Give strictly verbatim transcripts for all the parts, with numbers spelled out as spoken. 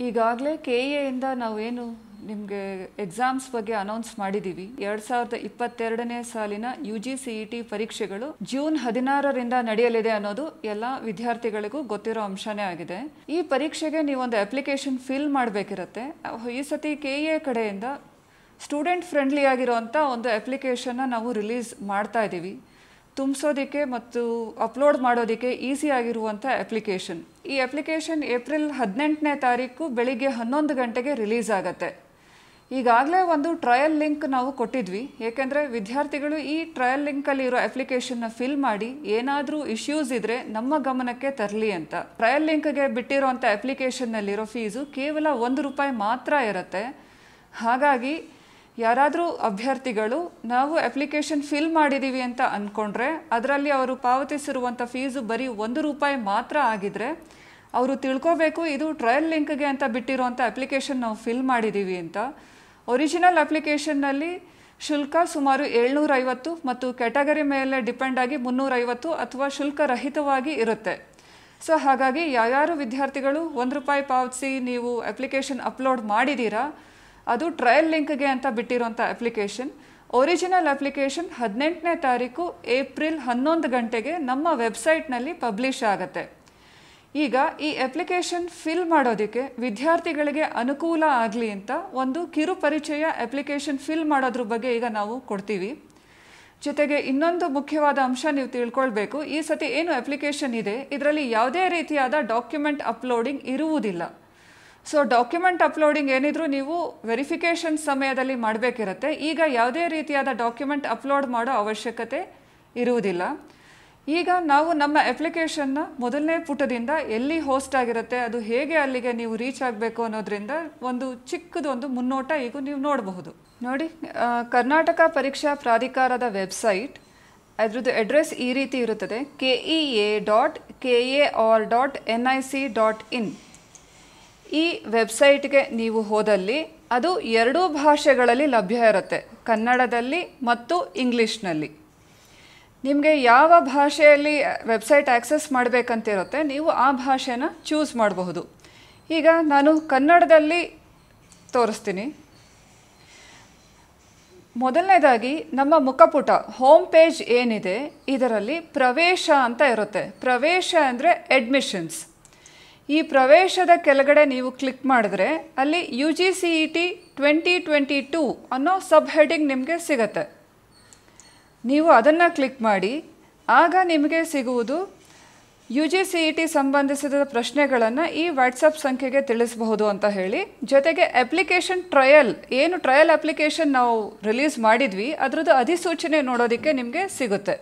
ಈಗಾಗಲೇ K A ಇಂದ ನಾವೇನು ನಿಮಗೆ ಎಕ್ಸಾಮ್ಸ್ ಬಗ್ಗೆ ಅನೌನ್ಸ್ ಮಾಡಿದ್ದೀವಿ. ಎರಡು ಸಾವಿರದ ಇಪ್ಪತ್ತೆರಡನೇ ಸಾಲಿನ U G C E T ಪರೀಕ್ಷೆಗಳು ಜೂನ್ ಹದಿನಾರರಿಂದ ನಡೆಯಲಿದೆ ಅನ್ನೋದು ಎಲ್ಲ ವಿದ್ಯಾರ್ಥಿಗಳಿಗೂ ಗೊತ್ತಿರೋ ಅಂಶನೇ ಆಗಿದೆ. ಈ ಪರೀಕ್ಷೆಗೆ ನೀವೊಂದು ಅಪ್ಲಿಕೇಶನ್ ಫಿಲ್ ಮಾಡಬೇಕಿರುತ್ತೆ. ಈ ಸತಿ ಕೆ ಎ ಕಡೆಯಿಂದ ಸ್ಟೂಡೆಂಟ್ ಫ್ರೆಂಡ್ಲಿ ಆಗಿರೋಂಥ ಒಂದು ಅಪ್ಲಿಕೇಶನ್ನ ನಾವು ರಿಲೀಸ್ ಮಾಡ್ತಾ ಇದ್ದೀವಿ. ತುಂಬಿಸೋದಕ್ಕೆ ಮತ್ತು ಅಪ್ಲೋಡ್ ಮಾಡೋದಕ್ಕೆ ಈಸಿ ಆಗಿರುವಂಥ ಅಪ್ಲಿಕೇಶನ್. ಈ ಅಪ್ಲಿಕೇಶನ್ ಏಪ್ರಿಲ್ ಹದಿನೆಂಟನೇ ತಾರೀಕು ಬೆಳಿಗ್ಗೆ ಹನ್ನೊಂದು ಗಂಟೆಗೆ ರಿಲೀಸ್ ಆಗುತ್ತೆ. ಈಗಾಗಲೇ ಒಂದು ಟ್ರಯಲ್ ಲಿಂಕ್ ನಾವು ಕೊಟ್ಟಿದ್ವಿ. ಏಕೆಂದರೆ ವಿದ್ಯಾರ್ಥಿಗಳು ಈ ಟ್ರಯಲ್ ಲಿಂಕಲ್ಲಿ ಇರೋ ಅಪ್ಲಿಕೇಶನ್ನ ಫಿಲ್ ಮಾಡಿ ಏನಾದರೂ ಇಶ್ಯೂಸ್ ಇದ್ದರೆ ನಮ್ಮ ಗಮನಕ್ಕೆ ತರಲಿ ಅಂತ. ಟ್ರಯಲ್ ಲಿಂಕ್ಗೆ ಬಿಟ್ಟಿರೋಂಥ ಅಪ್ಲಿಕೇಶನ್ನಲ್ಲಿರೋ ಫೀಸು ಕೇವಲ ಒಂದು ರೂಪಾಯಿ ಮಾತ್ರ ಇರುತ್ತೆ. ಹಾಗಾಗಿ ಯಾರಾದರೂ ಅಭ್ಯರ್ಥಿಗಳು ನಾವು ಅಪ್ಲಿಕೇಶನ್ ಫಿಲ್ ಮಾಡಿದ್ದೀವಿ ಅಂತ ಅಂದ್ಕೊಂಡ್ರೆ ಅದರಲ್ಲಿ ಅವರು ಪಾವತಿಸಿರುವಂಥ ಫೀಸು ಬರೀ ಒಂದು ರೂಪಾಯಿ ಮಾತ್ರ ಆಗಿದ್ರೆ ಅವರು ತಿಳ್ಕೋಬೇಕು ಇದು ಟ್ರಯಲ್ ಲಿಂಕ್ಗೆ ಅಂತ ಬಿಟ್ಟಿರುವಂಥ ಅಪ್ಲಿಕೇಶನ್ ನಾವು ಫಿಲ್ ಮಾಡಿದ್ದೀವಿ ಅಂತ. ಒರಿಜಿನಲ್ ಅಪ್ಲಿಕೇಶನ್ನಲ್ಲಿ ಶುಲ್ಕ ಸುಮಾರು ಏಳ್ನೂರೈವತ್ತು ಮತ್ತು ಕ್ಯಾಟಗರಿ ಮೇಲೆ ಡಿಪೆಂಡ್ ಆಗಿ ಮುನ್ನೂರೈವತ್ತು ಅಥವಾ ಶುಲ್ಕ ರಹಿತವಾಗಿ ಇರುತ್ತೆ. ಸೊ ಹಾಗಾಗಿ ಯಾವ್ಯಾರು ವಿದ್ಯಾರ್ಥಿಗಳು ಒಂದು ರೂಪಾಯಿ ಪಾವತಿಸಿ ನೀವು ಅಪ್ಲಿಕೇಶನ್ ಅಪ್ಲೋಡ್ ಮಾಡಿದ್ದೀರಾ ಅದು ಟ್ರಯಲ್ ಲಿಂಕ್ಗೆ ಅಂತ ಬಿಟ್ಟಿರೋಂಥ ಅಪ್ಲಿಕೇಶನ್. ಒರಿಜಿನಲ್ ಅಪ್ಲಿಕೇಶನ್ ಹದಿನೆಂಟನೇ ತಾರೀಕು ಏಪ್ರಿಲ್ ಹನ್ನೊಂದು ಗಂಟೆಗೆ ನಮ್ಮ ವೆಬ್ಸೈಟ್ನಲ್ಲಿ ಪಬ್ಲಿಷ್ ಆಗುತ್ತೆ. ಈಗ ಈ ಅಪ್ಲಿಕೇಶನ್ ಫಿಲ್ ಮಾಡೋದಕ್ಕೆ ವಿದ್ಯಾರ್ಥಿಗಳಿಗೆ ಅನುಕೂಲ ಆಗಲಿ ಅಂತ ಒಂದು ಕಿರು ಪರಿಚಯ ಅಪ್ಲಿಕೇಶನ್ ಫಿಲ್ ಮಾಡೋದ್ರ ಬಗ್ಗೆ ಈಗ ನಾವು ಕೊಡ್ತೀವಿ. ಜೊತೆಗೆ ಇನ್ನೊಂದು ಮುಖ್ಯವಾದ ಅಂಶ ನೀವು ತಿಳ್ಕೊಳ್ಬೇಕು. ಈ ಸತಿ ಏನು ಅಪ್ಲಿಕೇಶನ್ ಇದೆ ಇದರಲ್ಲಿ ಯಾವುದೇ ರೀತಿಯಾದ ಡಾಕ್ಯುಮೆಂಟ್ ಅಪ್ಲೋಡಿಂಗ್ ಇರುವುದಿಲ್ಲ. ಸೊ ಡಾಕ್ಯುಮೆಂಟ್ ಅಪ್ಲೋಡಿಂಗ್ ಏನಿದ್ರು ನೀವು ವೆರಿಫಿಕೇಷನ್ ಸಮಯದಲ್ಲಿ ಮಾಡಬೇಕಿರುತ್ತೆ. ಈಗ ಯಾವುದೇ ರೀತಿಯಾದ ಡಾಕ್ಯುಮೆಂಟ್ ಅಪ್ಲೋಡ್ ಮಾಡೋ ಅವಶ್ಯಕತೆ ಇರುವುದಿಲ್ಲ. ಈಗ ನಾವು ನಮ್ಮ ಅಪ್ಲಿಕೇಶನ್ನ ಮೊದಲನೇ ಪುಟದಿಂದ ಎಲ್ಲಿ ಹೋಸ್ಟ್ ಆಗಿರುತ್ತೆ ಅದು ಹೇಗೆ ಅಲ್ಲಿಗೆ ನೀವು ರೀಚ್ ಆಗಬೇಕು ಅನ್ನೋದ್ರಿಂದ ಒಂದು ಚಿಕ್ಕದೊಂದು ಮುನ್ನೋಟ ಈಗ ನೀವು ನೋಡಬಹುದು. ನೋಡಿ, ಕರ್ನಾಟಕ ಪರೀಕ್ಷಾ ಪ್ರಾಧಿಕಾರದ ವೆಬ್ಸೈಟ್ ಅದರದ್ದು ಅಡ್ರೆಸ್ ಈ ರೀತಿ ಇರುತ್ತದೆ. K E A dot K A R dot N I C dot in. ಈ ವೆಬ್ಸೈಟ್ಗೆ ನೀವು ಹೋದಲ್ಲಿ ಅದು ಎರಡೂ ಭಾಷೆಗಳಲ್ಲಿ ಲಭ್ಯ ಇರುತ್ತೆ, ಕನ್ನಡದಲ್ಲಿ ಮತ್ತು ಇಂಗ್ಲೀಷ್ನಲ್ಲಿ. ನಿಮಗೆ ಯಾವ ಭಾಷೆಯಲ್ಲಿ ವೆಬ್ಸೈಟ್ ಆಕ್ಸೆಸ್ ಮಾಡಬೇಕಂತಿರುತ್ತೆ ನೀವು ಆ ಭಾಷೆನ ಚೂಸ್ ಮಾಡಬಹುದು. ಈಗ ನಾನು ಕನ್ನಡದಲ್ಲಿ ತೋರಿಸ್ತೀನಿ. ಮೊದಲನೇದಾಗಿ ನಮ್ಮ ಮುಖಪುಟ ಹೋಮ್ ಪೇಜ್ ಏನಿದೆ ಇದರಲ್ಲಿ ಪ್ರವೇಶ ಅಂತ ಇರುತ್ತೆ. ಪ್ರವೇಶ ಅಂದರೆ ಅಡ್ಮಿಷನ್ಸ್. ಈ ಪ್ರವೇಶದ ಕೆಳಗಡೆ ನೀವು ಕ್ಲಿಕ್ ಮಾಡಿದ್ರೆ ಅಲ್ಲಿ U G C E T twenty twenty two ಅನ್ನೋ ಸಬ್ ಹೆಡಿಂಗ್ ನಿಮಗೆ ಸಿಗುತ್ತೆ. ನೀವು ಅದನ್ನು ಕ್ಲಿಕ್ ಮಾಡಿ ಆಗ ನಿಮಗೆ ಸಿಗುವುದು U G C E T ಸಂಬಂಧಿಸಿದ ಪ್ರಶ್ನೆಗಳನ್ನು ಈ ವಾಟ್ಸಪ್ ಸಂಖ್ಯೆಗೆ ತಿಳಿಸಬಹುದು ಅಂತ ಹೇಳಿ. ಜೊತೆಗೆ ಅಪ್ಲಿಕೇಶನ್ ಟ್ರಯಲ್ ಏನು ಟ್ರಯಲ್ ಅಪ್ಲಿಕೇಶನ್ ನಾವು ರಿಲೀಸ್ ಮಾಡಿದ್ವಿ ಅದರದ್ದು ಅಧಿಸೂಚನೆ ನೋಡೋದಕ್ಕೆ ನಿಮಗೆ ಸಿಗುತ್ತೆ.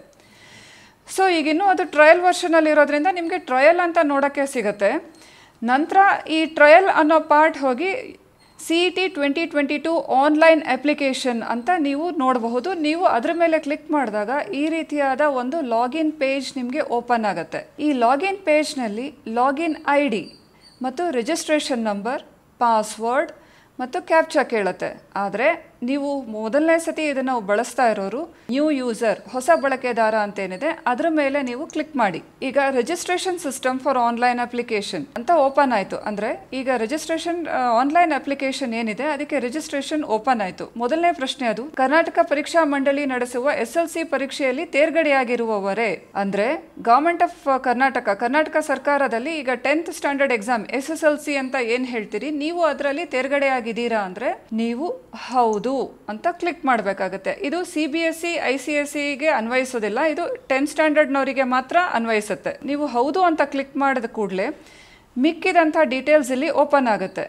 ಸೊ ಈಗಿನ್ನೂ ಅದು ಟ್ರಯಲ್ ವರ್ಷನಲ್ಲಿ ಇರೋದ್ರಿಂದ ನಿಮಗೆ ಟ್ರಯಲ್ ಅಂತ ನೋಡೋಕ್ಕೆ ಸಿಗುತ್ತೆ. ನಂತರ ಈ ಟ್ರಯಲ್ ಅನ್ನೋ ಪಾರ್ಟ್ ಹೋಗಿ C E T twenty twenty two online application ಅಂತ ನೀವು ನೋಡಬಹುದು. ನೀವು ಅದರ ಮೇಲೆ ಕ್ಲಿಕ್ ಮಾಡಿದಾಗ ಈ ರೀತಿಯಾದ ಒಂದು ಲಾಗಿನ್ ಪೇಜ್ ನಿಮಗೆ ಓಪನ್ ಆಗುತ್ತೆ. ಈ ಲಾಗಿನ್ ಪೇಜ್ನಲ್ಲಿ ಲಾಗಿನ್ ಐ ಡಿ ಮತ್ತು ರಿಜಿಸ್ಟ್ರೇಷನ್ ನಂಬರ್, ಪಾಸ್ವರ್ಡ್ ಮತ್ತು ಕ್ಯಾಪ್ಚಾ ಕೇಳುತ್ತೆ. ಆದರೆ ನೀವು ಮೊದಲನೇ ಸತಿ ಇದನ್ನು ಬಳಸ್ತಾ ಇರೋರು ನ್ಯೂ ಯೂಸರ್ ಹೊಸ ಬಳಕೆದಾರ ಅಂತೇನಿದೆ ಅದರ ಮೇಲೆ ನೀವು ಕ್ಲಿಕ್ ಮಾಡಿ. ಈಗ registration system for online application ಅಂತ ಓಪನ್ ಆಯಿತು. ಅಂದರೆ ಈಗ ರಿಜಿಸ್ಟ್ರೇಷನ್ ಆನ್ಲೈನ್ ಅಪ್ಲಿಕೇಶನ್ ಏನಿದೆ ಅದಕ್ಕೆ ರಿಜಿಸ್ಟ್ರೇಷನ್ ಓಪನ್ ಆಯಿತು. ಮೊದಲನೇ ಪ್ರಶ್ನೆ ಅದು ಕರ್ನಾಟಕ ಪರೀಕ್ಷಾ ಮಂಡಳಿ ನಡೆಸುವ ಎಸ್ ಎಲ್ ಸಿ ಪರೀಕ್ಷೆಯಲ್ಲಿ ತೇರ್ಗಡೆಯಾಗಿರುವವರೇ ಅಂದರೆ ಗವರ್ಮೆಂಟ್ ಆಫ್ ಕರ್ನಾಟಕ ಕರ್ನಾಟಕ ಸರ್ಕಾರದಲ್ಲಿ ಈಗ tenth standard exam S S L C ಅಂತ ಏನು ಹೇಳ್ತೀರಿ ನೀವು ಅದರಲ್ಲಿ ತೇರ್ಗಡೆಯಾಗಿದ್ದೀರಾ ಅಂದರೆ ನೀವು ಹೌದು ಅಂತ ಕ್ಲಿಕ್ ಮಾಡಬೇಕಾಗುತ್ತೆ. ಇದು C B S E I C S ಸಿಗೆ ಅನ್ವಯಿಸೋದಿಲ್ಲ, ಇದು ಟೆಂತ್ ಸ್ಟ್ಯಾಂಡರ್ಡ್ನವರಿಗೆ ಮಾತ್ರ ಅನ್ವಯಿಸುತ್ತೆ. ನೀವು ಹೌದು ಅಂತ ಕ್ಲಿಕ್ ಮಾಡಿದ ಕೂಡಲೇ ಮಿಕ್ಕಿದಂಥ ಡೀಟೇಲ್ಸ್ ಇಲ್ಲಿ ಓಪನ್ ಆಗುತ್ತೆ.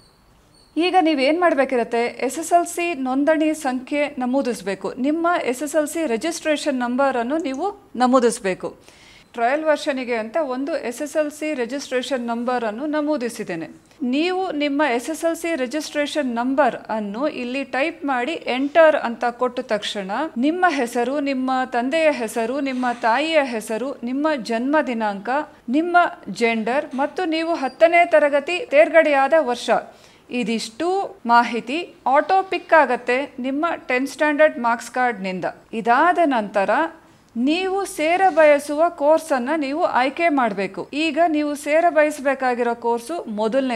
ಈಗ ನೀವೇನು ಮಾಡಬೇಕಿರುತ್ತೆ ಎಸ್ ಎಸ್ ಎಲ್ ಸಿ ನೋಂದಣಿ ಸಂಖ್ಯೆ ನಮೂದಿಸಬೇಕು. ನಿಮ್ಮ S S L C registration ನಂಬರನ್ನು ನೀವು ನಮೂದಿಸಬೇಕು. ಟ್ರಯಲ್ ವರ್ಷನಿಗೆ ಅಂತ ಒಂದು S S L C registration ನಂಬರನ್ನು ನಮೂದಿಸಿದ್ದೇನೆ. ನೀವು ನಿಮ್ಮ S S L C registration number ಅನ್ನು ಇಲ್ಲಿ ಟೈಪ್ ಮಾಡಿ ಎಂಟರ್ ಅಂತ ಕೊಟ್ಟ ತಕ್ಷಣ ನಿಮ್ಮ ಹೆಸರು, ನಿಮ್ಮ ತಂದೆಯ ಹೆಸರು, ನಿಮ್ಮ ತಾಯಿಯ ಹೆಸರು, ನಿಮ್ಮ ಜನ್ಮ ದಿನಾಂಕ, ನಿಮ್ಮ ಜೆಂಡರ್ ಮತ್ತು ನೀವು ಹತ್ತನೇ ತರಗತಿ ತೇರ್ಗಡೆಯಾದ ವರ್ಷ ಇದಿಷ್ಟು ಮಾಹಿತಿ ಆಟೋ ಪಿಕ್ ಆಗತ್ತೆ ನಿಮ್ಮ ಟೆಂತ್ ಸ್ಟ್ಯಾಂಡರ್ಡ್ ಮಾರ್ಕ್ಸ್ ಕಾರ್ಡ್ನಿಂದ. ಇದಾದ ನಂತರ ನೀವು ಸೇರ ಬಯಸುವ ಕೋರ್ಸನ್ನು ನೀವು ಆಯ್ಕೆ ಮಾಡಬೇಕು. ಈಗ ನೀವು ಸೇರ ಬಯಸಬೇಕಾಗಿರೋ ಕೋರ್ಸು ಮೊದಲನೇದು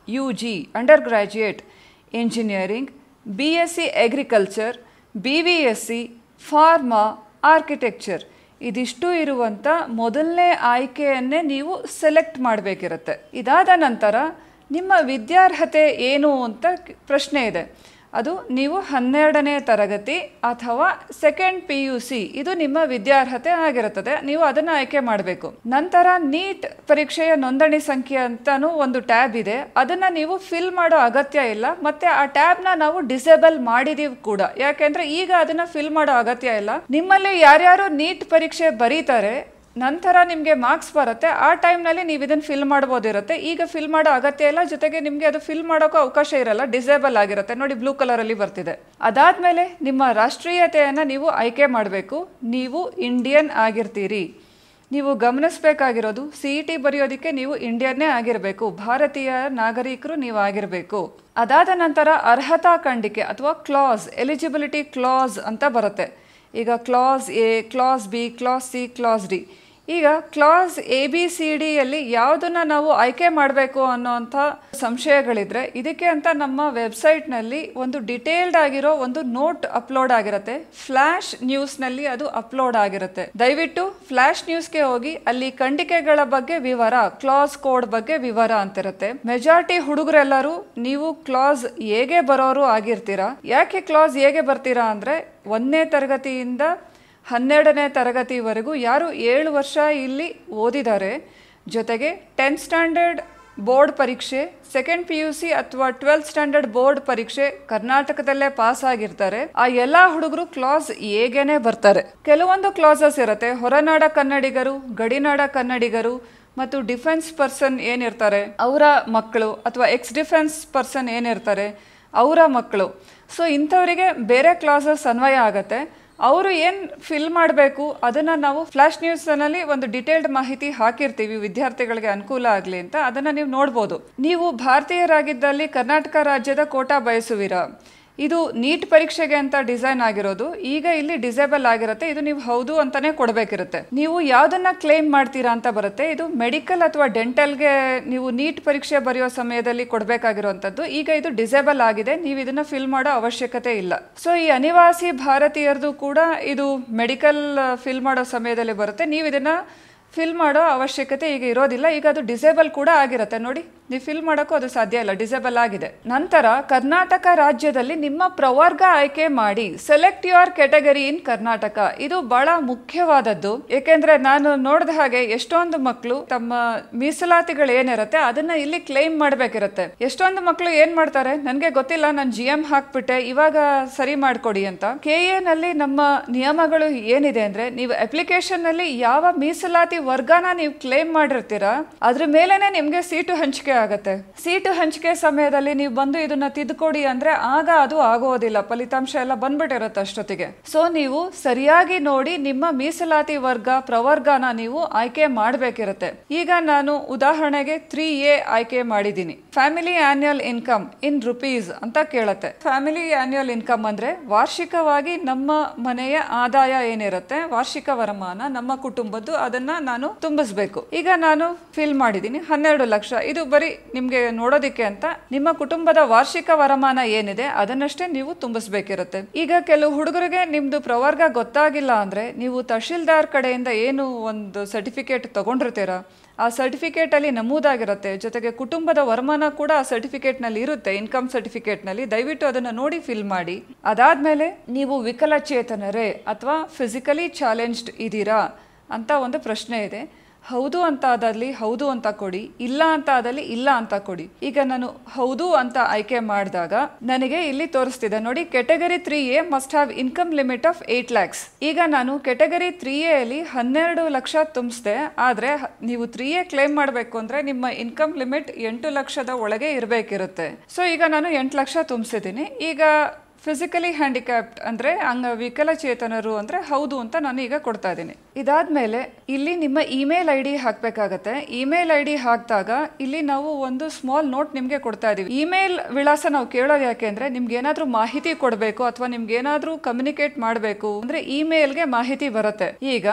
U G under graduate engineering, B S C agriculture, B V S C, pharma, architecture ಇದಿಷ್ಟು ಇರುವಂಥ ಮೊದಲನೇ ಆಯ್ಕೆಯನ್ನೇ ನೀವು ಸೆಲೆಕ್ಟ್ ಮಾಡಬೇಕಿರುತ್ತೆ. ಇದಾದ ನಂತರ ನಿಮ್ಮ ವಿದ್ಯಾರ್ಹತೆ ಏನು ಅಂತ ಪ್ರಶ್ನೆ ಇದೆ. ಅದು ನೀವು ಹನ್ನೆರಡನೇ ತರಗತಿ ಅಥವಾ ಸೆಕೆಂಡ್ ಪಿ ಯು ಸಿ ಇದು ನಿಮ್ಮ ವಿದ್ಯಾರ್ಹತೆ ಆಗಿರುತ್ತದೆ. ನೀವು ಅದನ್ನು ಆಯ್ಕೆ ಮಾಡಬೇಕು. ನಂತರ ನೀಟ್ ಪರೀಕ್ಷೆಯ ನೋಂದಣಿ ಸಂಖ್ಯೆ ಅಂತಾನೂ ಒಂದು ಟ್ಯಾಬ್ ಇದೆ. ಅದನ್ನು ನೀವು ಫಿಲ್ ಮಾಡೋ ಅಗತ್ಯ ಇಲ್ಲ. ಮತ್ತು ಆ ಟ್ಯಾಬ್ನ ನಾವು ಡಿಸೇಬಲ್ ಮಾಡಿದೀವಿ ಕೂಡ. ಯಾಕೆಂದರೆ ಈಗ ಅದನ್ನು ಫಿಲ್ ಮಾಡೋ ಅಗತ್ಯ ಇಲ್ಲ. ನಿಮ್ಮಲ್ಲಿ ಯಾರ್ಯಾರು ನೀಟ್ ಪರೀಕ್ಷೆ ಬರೀತಾರೆ ನಂತರ ನಿಮಗೆ ಮಾರ್ಕ್ಸ್ ಬರುತ್ತೆ, ಆ ಟೈಮ್ನಲ್ಲಿ ನೀವು ಇದನ್ನು ಫಿಲ್ ಮಾಡ್ಬೋದಿರುತ್ತೆ. ಈಗ ಫಿಲ್ ಮಾಡೋ ಅಗತ್ಯ ಇಲ್ಲ. ಜೊತೆಗೆ ನಿಮಗೆ ಅದು ಫಿಲ್ ಮಾಡೋಕ್ಕೂ ಅವಕಾಶ ಇರಲ್ಲ, ಡಿಸೇಬಲ್ ಆಗಿರುತ್ತೆ. ನೋಡಿ, ಬ್ಲೂ ಕಲರಲ್ಲಿ ಬರ್ತಿದೆ. ಅದಾದಮೇಲೆ ನಿಮ್ಮ ರಾಷ್ಟ್ರೀಯತೆಯನ್ನು ನೀವು ಆಯ್ಕೆ ಮಾಡಬೇಕು. ನೀವು ಇಂಡಿಯನ್ ಆಗಿರ್ತೀರಿ. ನೀವು ಗಮನಿಸಬೇಕಾಗಿರೋದು ಸಿ ಇ ಟಿ ಬರೆಯೋದಕ್ಕೆ ನೀವು ಇಂಡಿಯನ್ನೇ ಆಗಿರಬೇಕು, ಭಾರತೀಯ ನಾಗರಿಕರು ನೀವು ಆಗಿರಬೇಕು. ಅದಾದ ನಂತರ ಅರ್ಹತಾ ಖಂಡಿಕೆ ಅಥವಾ ಕ್ಲಾಸ್, ಎಲಿಜಿಬಿಲಿಟಿ ಕ್ಲಾಸ್ ಅಂತ ಬರುತ್ತೆ. ಈಗ class A, class B, class C, class D. ಈಗ ಕ್ಲಾಸ್ ಎ ಬಿ ಸಿ ಡಿಯಲ್ಲಿ ಯಾವುದನ್ನು ನಾವು ಆಯ್ಕೆ ಮಾಡಬೇಕು ಅನ್ನೋಂಥ ಸಂಶಯಗಳಿದ್ರೆ ಇದಕ್ಕೆ ಅಂತ ನಮ್ಮ ವೆಬ್ಸೈಟ್ನಲ್ಲಿ ಒಂದು ಡಿಟೇಲ್ಡ್ ಆಗಿರೋ ಒಂದು ನೋಟ್ ಅಪ್ಲೋಡ್ ಆಗಿರುತ್ತೆ. ಫ್ಲ್ಯಾಶ್ ನ್ಯೂಸ್ನಲ್ಲಿ ಅದು ಅಪ್ಲೋಡ್ ಆಗಿರುತ್ತೆ. ದಯವಿಟ್ಟು ಫ್ಲ್ಯಾಶ್ ನ್ಯೂಸ್ಗೆ ಹೋಗಿ ಅಲ್ಲಿ ಖಂಡಿಕೆಗಳ ಬಗ್ಗೆ ವಿವರ, ಕ್ಲಾಸ್ ಕೋಡ್ ಬಗ್ಗೆ ವಿವರ ಅಂತಿರುತ್ತೆ. ಮೆಜಾರಿಟಿ ಹುಡುಗರೆಲ್ಲರೂ ನೀವು ಕ್ಲಾಸ್ ಹೇಗೆ ಬರೋರು ಆಗಿರ್ತೀರಾ. ಯಾಕೆ ಕ್ಲಾಸ್ ಹೇಗೆ ಬರ್ತೀರಾ ಅಂದರೆ ಒಂದನೇ ತರಗತಿಯಿಂದ ಹನ್ನೆರಡನೇ ತರಗತಿವರೆಗೂ ಯಾರು ಏಳು ವರ್ಷ ಇಲ್ಲಿ ಓದಿದ್ದಾರೆ, ಜೊತೆಗೆ ಟೆಂತ್ ಸ್ಟ್ಯಾಂಡರ್ಡ್ ಬೋರ್ಡ್ ಪರೀಕ್ಷೆ, ಸೆಕೆಂಡ್ ಪಿ ಯು ಸಿ ಅಥವಾ ಟ್ವೆಲ್ತ್ ಸ್ಟ್ಯಾಂಡರ್ಡ್ ಬೋರ್ಡ್ ಪರೀಕ್ಷೆ ಕರ್ನಾಟಕದಲ್ಲೇ ಪಾಸ್ ಆಗಿರ್ತಾರೆ, ಆ ಎಲ್ಲ ಹುಡುಗರು ಕ್ಲಾಸ್ ಹೇಗೇನೆ ಬರ್ತಾರೆ. ಕೆಲವೊಂದು ಕ್ಲಾಸಸ್ ಇರುತ್ತೆ. ಹೊರನಾಡ ಕನ್ನಡಿಗರು, ಗಡಿನಾಡ ಕನ್ನಡಿಗರು ಮತ್ತು ಡಿಫೆನ್ಸ್ ಪರ್ಸನ್ ಏನಿರ್ತಾರೆ ಅವರ ಮಕ್ಕಳು, ಅಥವಾ ಎಕ್ಸ್ ಡಿಫೆನ್ಸ್ ಪರ್ಸನ್ ಏನಿರ್ತಾರೆ ಅವರ ಮಕ್ಕಳು. ಸೊ ಇಂಥವರಿಗೆ ಬೇರೆ ಕ್ಲಾಸಸ್ ಅನ್ವಯ ಆಗುತ್ತೆ. ಅವರು ಏನು ಫಿಲ್ ಮಾಡಬೇಕು ಅದನ್ನು ನಾವು ಫ್ಲ್ಯಾಶ್ ನ್ಯೂಸ್ನಲ್ಲಿ ಒಂದು ಡಿಟೇಲ್ಡ್ ಮಾಹಿತಿ ಹಾಕಿರ್ತೀವಿ ವಿದ್ಯಾರ್ಥಿಗಳಿಗೆ ಅನುಕೂಲ ಆಗಲಿ ಅಂತ. ಅದನ್ನು ನೀವು ನೋಡ್ಬೋದು. ನೀವು ಭಾರತೀಯರಾಗಿದ್ದಲ್ಲಿ ಕರ್ನಾಟಕ ರಾಜ್ಯದ ಕೋಟಾ ಬಯಸುವಿರಾ? ಇದು ನೀಟ್ ಪರೀಕ್ಷೆಗೆ ಅಂತ ಡಿಸೈನ್ ಆಗಿರೋದು. ಈಗ ಇಲ್ಲಿ ಡಿಸೇಬಲ್ ಆಗಿರುತ್ತೆ. ಇದು ನೀವು ಹೌದು ಅಂತಾನೆ ಕೊಡಬೇಕಿರುತ್ತೆ. ನೀವು ಯಾವುದನ್ನ ಕ್ಲೇಮ್ ಮಾಡ್ತೀರಾ ಅಂತ ಬರುತ್ತೆ. ಇದು ಮೆಡಿಕಲ್ ಅಥವಾ ಡೆಂಟಲ್ಗೆ ನೀವು ನೀಟ್ ಪರೀಕ್ಷೆ ಬರೆಯೋ ಸಮಯದಲ್ಲಿ ಕೊಡಬೇಕಾಗಿರುವಂಥದ್ದು. ಈಗ ಇದು ಡಿಸೇಬಲ್ ಆಗಿದೆ, ನೀವು ಇದನ್ನ ಫಿಲ್ ಮಾಡೋ ಅವಶ್ಯಕತೆ ಇಲ್ಲ. ಸೊ ಈ ಅನಿವಾಸಿ ಭಾರತೀಯರದು ಕೂಡ ಇದು ಮೆಡಿಕಲ್ ಫಿಲ್ ಮಾಡೋ ಸಮಯದಲ್ಲಿ ಬರುತ್ತೆ. ನೀವು ಇದನ್ನ ಫಿಲ್ ಮಾಡೋ ಅವಶ್ಯಕತೆ ಈಗ ಇರೋದಿಲ್ಲ. ಈಗ ಅದು ಡಿಸೇಬಲ್ ಕೂಡ ಆಗಿರುತ್ತೆ. ನೋಡಿ, ನೀವು ಫಿಲ್ ಮಾಡೋಕ್ಕೂ ಅದು ಸಾಧ್ಯ ಇಲ್ಲ, ಡಿಸೇಬಲ್ ಆಗಿದೆ. ನಂತರ ಕರ್ನಾಟಕ ರಾಜ್ಯದಲ್ಲಿ ನಿಮ್ಮ ಪ್ರವರ್ಗ ಆಯ್ಕೆ ಮಾಡಿ. Select your category in Karnataka. ಇದು ಬಹಳ ಮುಖ್ಯವಾದದ್ದು. ಏಕೆಂದ್ರೆ ನಾನು ನೋಡಿದ ಹಾಗೆ ಎಷ್ಟೊಂದು ಮಕ್ಕಳು ತಮ್ಮ ಮೀಸಲಾತಿಗಳು ಏನಿರುತ್ತೆ ಅದನ್ನ ಇಲ್ಲಿ ಕ್ಲೈಮ್ ಮಾಡಬೇಕಿರುತ್ತೆ. ಎಷ್ಟೊಂದು ಮಕ್ಕಳು ಏನ್ ಮಾಡ್ತಾರೆ, ನನಗೆ ಗೊತ್ತಿಲ್ಲ, ನಾನು ಜಿ ಎಂ ಹಾಕ್ಬಿಟ್ಟೆ, ಇವಾಗ ಸರಿ ಮಾಡ್ಕೊಡಿ ಅಂತ. ಕೆ ಎ ನಲ್ಲಿ ನಮ್ಮ ನಿಯಮಗಳು ಏನಿದೆ ಅಂದ್ರೆ, ನೀವು ಅಪ್ಲಿಕೇಶನ್ ನಲ್ಲಿ ಯಾವ ಮೀಸಲಾತಿ ವರ್ಗನ ನೀವು ಕ್ಲೇಮ್ ಮಾಡಿರ್ತೀರಾ ಅದ್ರ ಮೇಲೆನೆ ನಿಮ್ಗೆ ಸೀಟು ಹಂಚಿಕೆ ಆಗತ್ತೆ. ಸೀಟು ಹಂಚಿಕೆ ಸಮಯದಲ್ಲಿ ನೀವು ಬಂದು ಇದನ್ನ ತಿದ್ದುಕೊಡಿ ಅಂದ್ರೆ ಆಗ ಅದು ಆಗೋದಿಲ್ಲ, ಫಲಿತಾಂಶ ಎಲ್ಲ ಬಂದ್ಬಿಟ್ಟಿರುತ್ತೆ ಅಷ್ಟೊತ್ತಿಗೆ. ಸೊ ನೀವು ಸರಿಯಾಗಿ ನೋಡಿ ನಿಮ್ಮ ಮೀಸಲಾತಿ ವರ್ಗ ಪ್ರವರ್ಗನ ನೀವು ಆಯ್ಕೆ ಮಾಡಬೇಕಿರುತ್ತೆ. ಈಗ ನಾನು ಉದಾಹರಣೆಗೆ ತ್ರೀ ಎ ಆಯ್ಕೆ ಮಾಡಿದ್ದೀನಿ. Family annual income in rupees ಅಂತ ಕೇಳುತ್ತೆ. ಫ್ಯಾಮಿಲಿ ಆನ್ಯುಯಲ್ ಇನ್ಕಮ್ ಅಂದ್ರೆ ವಾರ್ಷಿಕವಾಗಿ ನಮ್ಮ ಮನೆಯ ಆದಾಯ ಏನಿರುತ್ತೆ, ವಾರ್ಷಿಕ ವರಮಾನ ನಮ್ಮ ಕುಟುಂಬದ್ದು, ಅದನ್ನ ನಾನು ತುಂಬಿಸ್ಬೇಕು. ಈಗ ನಾನು ಫಿಲ್ ಮಾಡಿದ್ದೀನಿ ಹನ್ನೆರಡು ಲಕ್ಷ. ಇದು ಬರೀ ನಿಮ್ಗೆ ನೋಡೋದಿಕ್ಕೆ ಅಂತ. ನಿಮ್ಮ ಕುಟುಂಬದ ವಾರ್ಷಿಕ ವರಮಾನ ಏನಿದೆ ಅದನ್ನಷ್ಟೇ ನೀವು ತುಂಬಿಸ್ಬೇಕಿರುತ್ತೆ. ಈಗ ಕೆಲವು ಹುಡುಗರಿಗೆ ನಿಮ್ದು ಪ್ರವರ್ಗ ಗೊತ್ತಾಗಿಲ್ಲ ಅಂದ್ರೆ ನೀವು ತಹಶೀಲ್ದಾರ್ ಕಡೆಯಿಂದ ಏನು ಒಂದು ಸರ್ಟಿಫಿಕೇಟ್ ತಗೊಂಡಿರ್ತೀರಾ ಆ ಸರ್ಟಿಫಿಕೇಟ್ ಅಲ್ಲಿ ನಮೂದಾಗಿರುತ್ತೆ. ಜೊತೆಗೆ ಕುಟುಂಬದ ವರಮಾನ ಕೂಡ ಆ ಸರ್ಟಿಫಿಕೇಟ್ ನಲ್ಲಿ ಇರುತ್ತೆ, ಇನ್ಕಮ್ ಸರ್ಟಿಫಿಕೇಟ್ ನಲ್ಲಿ. ದಯವಿಟ್ಟು ಅದನ್ನ ನೋಡಿ ಫಿಲ್ ಮಾಡಿ. ಅದಾದ್ಮೇಲೆ ನೀವು ವಿಕಲಚೇತನರೇ ಅಥವಾ ಫಿಸಿಕಲಿ ಚಾಲೆಂಜ್ಡ್ ಇದ್ದೀರಾ ಅಂತ ಒಂದು ಪ್ರಶ್ನೆ ಇದೆ. ಹೌದು ಅಂತ ಆದಲ್ಲಿ ಹೌದು ಅಂತ ಕೊಡಿ, ಇಲ್ಲ ಅಂತ ಆದಲ್ಲಿ ಇಲ್ಲ ಅಂತ ಕೊಡಿ. ಈಗ ನಾನು ಹೌದು ಅಂತ ಆಯ್ಕೆ ಮಾಡಿದಾಗ ನನಗೆ ಇಲ್ಲಿ ತೋರಿಸ್ತಿದೆ ನೋಡಿ, category three A must have income limit of eight lakhs. ಈಗ ನಾನು ಕೆಟಗರಿ ತ್ರೀ ಎ ಅಲ್ಲಿ ಹನ್ನೆರಡು ಲಕ್ಷ ತುಂಬಿಸ್ದೆ. ಆದ್ರೆ ನೀವು ತ್ರೀ ಎ ಕ್ಲೇಮ್ ಮಾಡಬೇಕು ಅಂದ್ರೆ ನಿಮ್ಮ ಇನ್ಕಮ್ ಲಿಮಿಟ್ ಎಂಟು ಲಕ್ಷದ ಒಳಗೆ ಇರಬೇಕಿರುತ್ತೆ. ಸೊ ಈಗ ನಾನು ಎಂಟು ಲಕ್ಷ ತುಂಬಿಸಿದ್ದೀನಿ. ಈಗ ಫಿಸಿಕಲಿ ಹ್ಯಾಂಡಿಕ್ಯಾಪ್ಟ್ ಅಂದರೆ ಅಂಗ ವಿಕಲಚೇತನರು ಅಂದರೆ ಹೌದು ಅಂತ ನಾನು ಈಗ ಕೊಡ್ತಾ ಇದ್ದೀನಿ. ಇದಾದ್ಮೇಲೆ ಇಲ್ಲಿ ನಿಮ್ಮ ಇಮೇಲ್ ಐ ಡಿ ಹಾಕಬೇಕಾಗತ್ತೆ. ಇಮೇಲ್ ಐ ಡಿ ಹಾಕಿದಾಗ ಇಲ್ಲಿ ನಾವು ಒಂದು ಸ್ಮಾಲ್ ನೋಟ್ ನಿಮಗೆ ಕೊಡ್ತಾ ಇದೀವಿ. ಇಮೇಲ್ ವಿಳಾಸ ನಾವು ಕೇಳೋದು ಯಾಕೆ ಅಂದರೆ ನಿಮ್ಗೆ ಏನಾದರೂ ಮಾಹಿತಿ ಕೊಡಬೇಕು ಅಥವಾ ನಿಮ್ಗೆ ಏನಾದರೂ ಕಮ್ಯುನಿಕೇಟ್ ಮಾಡಬೇಕು ಅಂದರೆ ಇಮೇಲ್ಗೆ ಮಾಹಿತಿ ಬರುತ್ತೆ. ಈಗ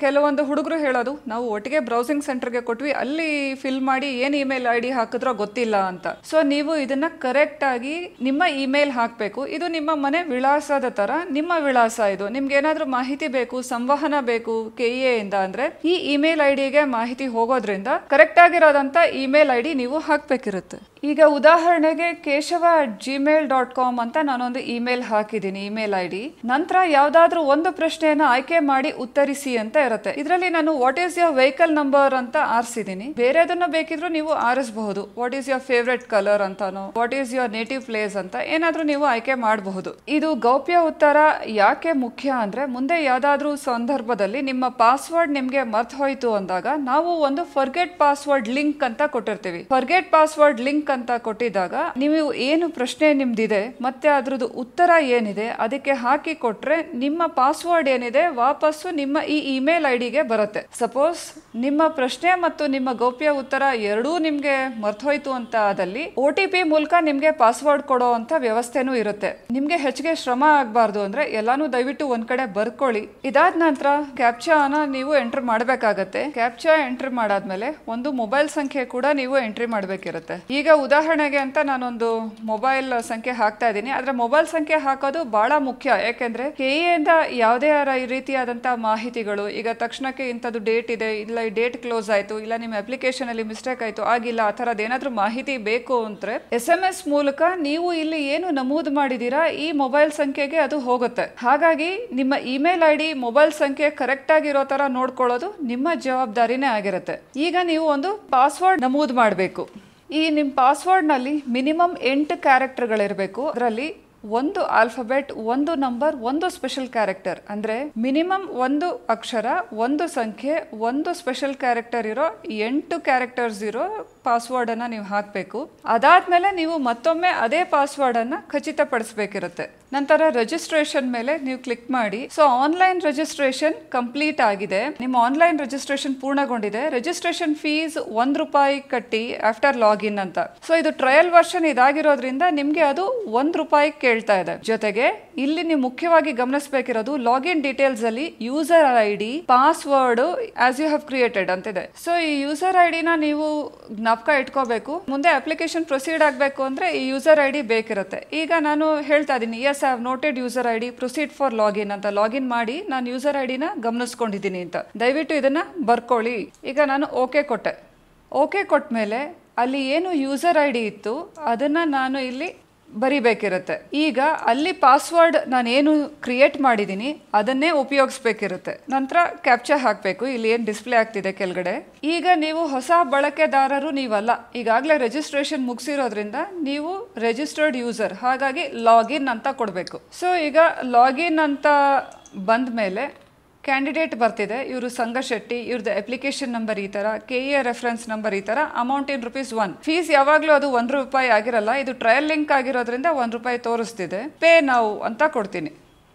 ಕೆಲವೊಂದು ಹುಡುಗರು ಹೇಳೋದು ನಾವು ಒಟ್ಟಿಗೆ ಬ್ರೌಸಿಂಗ್ ಸೆಂಟರ್ಗೆ ಕೊಟ್ವಿ, ಅಲ್ಲಿ ಫಿಲ್ ಮಾಡಿ ಏನ್ ಇಮೇಲ್ ಐ ಡಿ ಹಾಕಿದ್ರೋ ಗೊತ್ತಿಲ್ಲ ಅಂತ. ಸೊ ನೀವು ಇದನ್ನ ಕರೆಕ್ಟ್ ಆಗಿ ನಿಮ್ಮ ಇಮೇಲ್ ಹಾಕಬೇಕು. ಇದು ನಿಮ್ಮ ಮನೆ ವಿಳಾಸದ ತರ ನಿಮ್ಮ ವಿಳಾಸ. ಇದು ನಿಮ್ಗೆ ಏನಾದ್ರೂ ಮಾಹಿತಿ ಬೇಕು, ಸಂವಹನ ಬೇಕು ಕೆ ಇ ಎ ಇಂದ ಅಂದ್ರೆ ಈ ಇಮೇಲ್ ಐ ಡಿಗೆ ಮಾಹಿತಿ ಹೋಗೋದ್ರಿಂದ ಕರೆಕ್ಟ್ ಆಗಿರೋದಂತ ಇಮೇಲ್ ಐ ಡಿ ನೀವು ಹಾಕ್ಬೇಕಿರುತ್ತೆ. ಈಗ ಉದಾಹರಣೆಗೆ Keshava at Gmail dot com ಅಂತ ನಾನೊಂದು ಇಮೇಲ್ ಹಾಕಿದ್ದೀನಿ, ಇಮೇಲ್ ಐ ಡಿ. ನಂತರ ಯಾವ್ದಾದ್ರು ಒಂದು ಪ್ರಶ್ನೆಯನ್ನ ಆಯ್ಕೆ ಮಾಡಿ ಉತ್ತರಿಸಿ ಅಂತ ಇರುತ್ತೆ. ಇದರಲ್ಲಿ ನಾನು what is your vehicle number ಅಂತ ಆರಿಸಿದ್ದೀನಿ. ಬೇರೆದನ್ನ ಬೇಕಿದ್ರು ನೀವು ಆರಿಸಬಹುದು. What is your favourite colour ಅಂತಾನೋ, what is your native place ಅಂತ ಏನಾದ್ರೂ ನೀವು ಆಯ್ಕೆ ಮಾಡಬಹುದು. ಇದು ಗೌಪ್ಯ ಉತ್ತರ ಯಾಕೆ ಮುಖ್ಯ ಅಂದ್ರೆ ಮುಂದೆ ಯಾವ್ದಾದ್ರು ಸಂದರ್ಭದಲ್ಲಿ ನಿಮ್ಮ ಪಾಸ್ವರ್ಡ್ ನಿಮ್ಗೆ ಮರ್ತ್ ಹೋಯ್ತು ಅಂದಾಗ ನಾವು ಒಂದು ಫರ್ಗೆಟ್ ಪಾಸ್ವರ್ಡ್ ಲಿಂಕ್ ಅಂತ ಕೊಟ್ಟಿರ್ತೀವಿ. ಫರ್ಗೆಟ್ ಪಾಸ್ವರ್ಡ್ ಲಿಂಕ್ ಅಂತ ಕೊಟ್ಟಿದ್ದಾಗ ನೀವು ಏನು ಪ್ರಶ್ನೆ ನಿಮ್ದಿದೆ ಮತ್ತೆ ಅದ್ರದ್ದು ಉತ್ತರ ಏನಿದೆ ಅದಕ್ಕೆ ಹಾಕಿ ಕೊಟ್ರೆ ನಿಮ್ಮ ಪಾಸ್ವರ್ಡ್ ಏನಿದೆ ವಾಪಸ್ಸು ನಿಮ್ಮ ಈ ಇಮೇಲ್ ಐ ಡಿಗೆ ಬರುತ್ತೆ. ಸಪೋಸ್ ನಿಮ್ಮ ಪ್ರಶ್ನೆ ಮತ್ತು ನಿಮ್ಮ ಗೌಪ್ಯ ಉತ್ತರ ಎರಡೂ ನಿಮ್ಗೆ ಮರ್ತೋಯ್ತು ಅಂತ ಆದಲ್ಲಿ ಒ ಟಿ ಪಿ ಮೂಲಕ ನಿಮ್ಗೆ ಪಾಸ್ವರ್ಡ್ ಕೊಡೋ ಅಂತ ವ್ಯವಸ್ಥೆನೂ ಇರುತ್ತೆ. ನಿಮ್ಗೆ ಹೆಚ್ಚಿಗೆ ಶ್ರಮ ಆಗ್ಬಾರ್ದು ಅಂದ್ರೆ ಎಲ್ಲಾನು ದಯವಿಟ್ಟು ಒಂದ್ ಕಡೆ ಬರ್ಕೊಳ್ಳಿ. ಇದಾದ ನಂತರ ಕ್ಯಾಪ್ಚಾನ ನೀವು ಎಂಟರ್ ಮಾಡ್ಬೇಕಾಗತ್ತೆ. ಕ್ಯಾಪ್ಚಾ ಎಂಟ್ರಿ ಮಾಡಾದ್ಮೇಲೆ ಒಂದು ಮೊಬೈಲ್ ಸಂಖ್ಯೆ ಕೂಡ ನೀವು ಎಂಟ್ರಿ ಮಾಡ್ಬೇಕಿರುತ್ತೆ. ಈಗ ಉದಾಹರಣೆಗೆ ಅಂತ ನಾನೊಂದು ಮೊಬೈಲ್ ಸಂಖ್ಯೆ ಹಾಕ್ತಾ ಇದ್ದೀನಿ. ಆದ್ರೆ ಮೊಬೈಲ್ ಸಂಖ್ಯೆ ಹಾಕೋದು ಬಹಳ ಮುಖ್ಯ. ಯಾಕೆಂದ್ರೆ ಕೆ ಇ ಎ ಇಂದ ಯಾವುದೇ ರೀತಿಯಾದಂತಹ ಮಾಹಿತಿಗಳು ಈಗ ತಕ್ಷಣಕ್ಕೆ ಇಂಥದ್ದು ಡೇಟ್ ಇದೆ, ಇಲ್ಲ ಈ ಡೇಟ್ ಕ್ಲೋಸ್ ಆಯ್ತು, ಇಲ್ಲ ನಿಮ್ಮ ಅಪ್ಲಿಕೇಶನ್ ಅಲ್ಲಿ ಮಿಸ್ಟೇಕ್ ಆಯ್ತು, ಆಗಿಲ್ಲ, ಆ ಥರದ್ದು ಏನಾದ್ರೂ ಮಾಹಿತಿ ಬೇಕು ಅಂದ್ರೆ ಎಸ್ ಎಂ ಎಸ್ ಮೂಲಕ ನೀವು ಇಲ್ಲಿ ಏನು ನಮೂದು ಮಾಡಿದೀರಾ ಈ ಮೊಬೈಲ್ ಸಂಖ್ಯೆಗೆ ಅದು ಹೋಗುತ್ತೆ. ಹಾಗಾಗಿ ನಿಮ್ಮ ಇಮೇಲ್ ಐ ಡಿ ಮೊಬೈಲ್ ಸಂಖ್ಯೆ ಕರೆಕ್ಟ್ ಆಗಿರೋ ತರ ನೋಡ್ಕೊಳ್ಳೋದು ನಿಮ್ಮ ಜವಾಬ್ದಾರಿನೇ ಆಗಿರುತ್ತೆ. ಈಗ ನೀವು ಒಂದು ಪಾಸ್ವರ್ಡ್ ನಮೂದು ಮಾಡಬೇಕು. ಈ ನಿಮ್ಮ ಪಾಸ್ವರ್ಡ್ನಲ್ಲಿ ಮಿನಿಮಮ್ ಎಂಟು ಕ್ಯಾರೆಕ್ಟರ್ಗಳಿರಬೇಕು. ಅದರಲ್ಲಿ ಒಂದು ಆಲ್ಫಾಬೆಟ್, ಒಂದು ನಂಬರ್, ಒಂದು ಸ್ಪೆಷಲ್ ಕ್ಯಾರೆಕ್ಟರ್. ಅಂದ್ರೆ ಮಿನಿಮಮ್ ಒಂದು ಅಕ್ಷರ, ಒಂದು ಸಂಖ್ಯೆ, ಒಂದು ಸ್ಪೆಷಲ್ ಕ್ಯಾರೆಕ್ಟರ್ ಇರೋ ಎಂಟು ಕ್ಯಾರೆಕ್ಟರ್ಸ್ ಇರೋ ಪಾಸ್ವರ್ಡ್ ಅನ್ನ ನೀವು ಹಾಕಬೇಕು. ಅದಾದ್ಮೇಲೆ ನೀವು ಮತ್ತೊಮ್ಮೆ ಅದೇ ಪಾಸ್ವರ್ಡ್ ಅನ್ನ ಖಚಿತಪಡಿಸಬೇಕಿರುತ್ತೆ. ನಂತರ ರಿಜಿಸ್ಟ್ರೇಷನ್ ಮೇಲೆ ನೀವು ಕ್ಲಿಕ್ ಮಾಡಿ. ಸೊ ಆನ್ಲೈನ್ ರಿಜಿಸ್ಟ್ರೇಷನ್ ಕಂಪ್ಲೀಟ್ ಆಗಿದೆ. ನಿಮ್ಮ ಆನ್ಲೈನ್ ರಿಜಿಸ್ಟ್ರೇಷನ್ ಪೂರ್ಣಗೊಂಡಿದೆ. ರಿಜಿಸ್ಟ್ರೇಷನ್ ಫೀಸ್ ಒಂದ್ ರೂಪಾಯಿ ಕಟ್ಟಿ ಆಫ್ಟರ್ ಲಾಗಿನ್ ಅಂತ. ಸೊ ಇದು ಟ್ರಯಲ್ ವರ್ಷನ್ ಇದಾಗಿರೋದ್ರಿಂದ ನಿಮ್ಗೆ ಅದು ಒಂದ್ ರೂಪಾಯಿ ಕೇಳ್ತಾ ಇದೆ. ಜೊತೆಗೆ ಇಲ್ಲಿ ನೀವು ಮುಖ್ಯವಾಗಿ ಗಮನಿಸಬೇಕಿರೋದು ಲಾಗಿನ್ ಡೀಟೇಲ್ಸ್ ಅಲ್ಲಿ user I D, password as you have created ಅಂತಿದೆ. ಸೊ ಈ ಯೂಸರ್ ಐ ಡಿನ ನೀವು ಜ್ಞಾಪಕ ಇಟ್ಕೋಬೇಕು. ಮುಂದೆ ಅಪ್ಲಿಕೇಶನ್ ಪ್ರೊಸೀಡ್ ಆಗಬೇಕು ಅಂದ್ರೆ ಈ ಯೂಸರ್ ಐ ಡಿ ಬೇಕಿರುತ್ತೆ. ಈಗ ನಾನು ಹೇಳ್ತಾ ಇದ್ದೀನಿ as I have noted user I D, proceed for login ಅಂತ. ಲಾಗಿನ್ ಮಾಡಿ ನಾನು ಯೂಸರ್ ಐ ಡಿನ ಗಮನಿಸ್ಕೊಂಡಿದ್ದೀನಿ ಅಂತ. ದಯವಿಟ್ಟು ಇದನ್ನ ಬರ್ಕೊಳ್ಳಿ. ಈಗ ನಾನು ಓಕೆ ಕೊಟ್ಟೆ. ಓಕೆ ಕೊಟ್ಟ ಮೇಲೆ ಅಲ್ಲಿ ಏನು ಯೂಸರ್ ಐ ಡಿ ಇತ್ತು ಅದನ್ನ ನಾನು ಇಲ್ಲಿ ಬರಿಬೇಕಿರುತ್ತೆ. ಈಗ ಅಲ್ಲಿ ಪಾಸ್ವರ್ಡ್ ನಾನೇನು ಕ್ರಿಯೇಟ್ ಮಾಡಿದ್ದೀನಿ ಅದನ್ನೇ ಉಪಯೋಗಿಸ್ಬೇಕಿರುತ್ತೆ. ನಂತರ ಕ್ಯಾಪ್ಚಾ ಹಾಕಬೇಕು. ಇಲ್ಲಿ ಏನು ಡಿಸ್ಪ್ಲೇ ಆಗ್ತಿದೆ ಕೆಳಗಡೆ. ಈಗ ನೀವು ಹೊಸ ಬಳಕೆದಾರರು ನೀವಲ್ಲ, ಈಗಾಗಲೇ ರಿಜಿಸ್ಟ್ರೇಷನ್ ಮುಗಿಸಿರೋದ್ರಿಂದ ನೀವು ರಿಜಿಸ್ಟರ್ಡ್ ಯೂಸರ್, ಹಾಗಾಗಿ ಲಾಗಿನ್ ಅಂತ ಕೊಡಬೇಕು. ಸೊ ಈಗ ಲಾಗಿನ್ ಅಂತ ಬಂದ ಮೇಲೆ ಕ್ಯಾಂಡಿಡೇಟ್ ಬರ್ತಿದೆ. ಇವರು ಸಂಘ ಶೆಟ್ಟಿ, ಇವ್ರದ್ದು ಅಪ್ಲಿಕೇಶನ್ ನಂಬರ್ ಈ ತರ, K E A reference number ಈ ತರ, amount in rupees one. Fees ಯಾವಾಗಲೂ ಅದು ಒಂದ್ ರೂಪಾಯಿ ಆಗಿರಲ್ಲ. ಇದು ಟ್ರಯಲ್ ಲಿಂಕ್ ಆಗಿರೋದ್ರಿಂದ ಒಂದ್ ರೂಪಾಯಿ ತೋರಿಸ್ತಿದೆ. ಪೇ ನಾವು ಅಂತ ಕೊಡ್ತೀನಿ.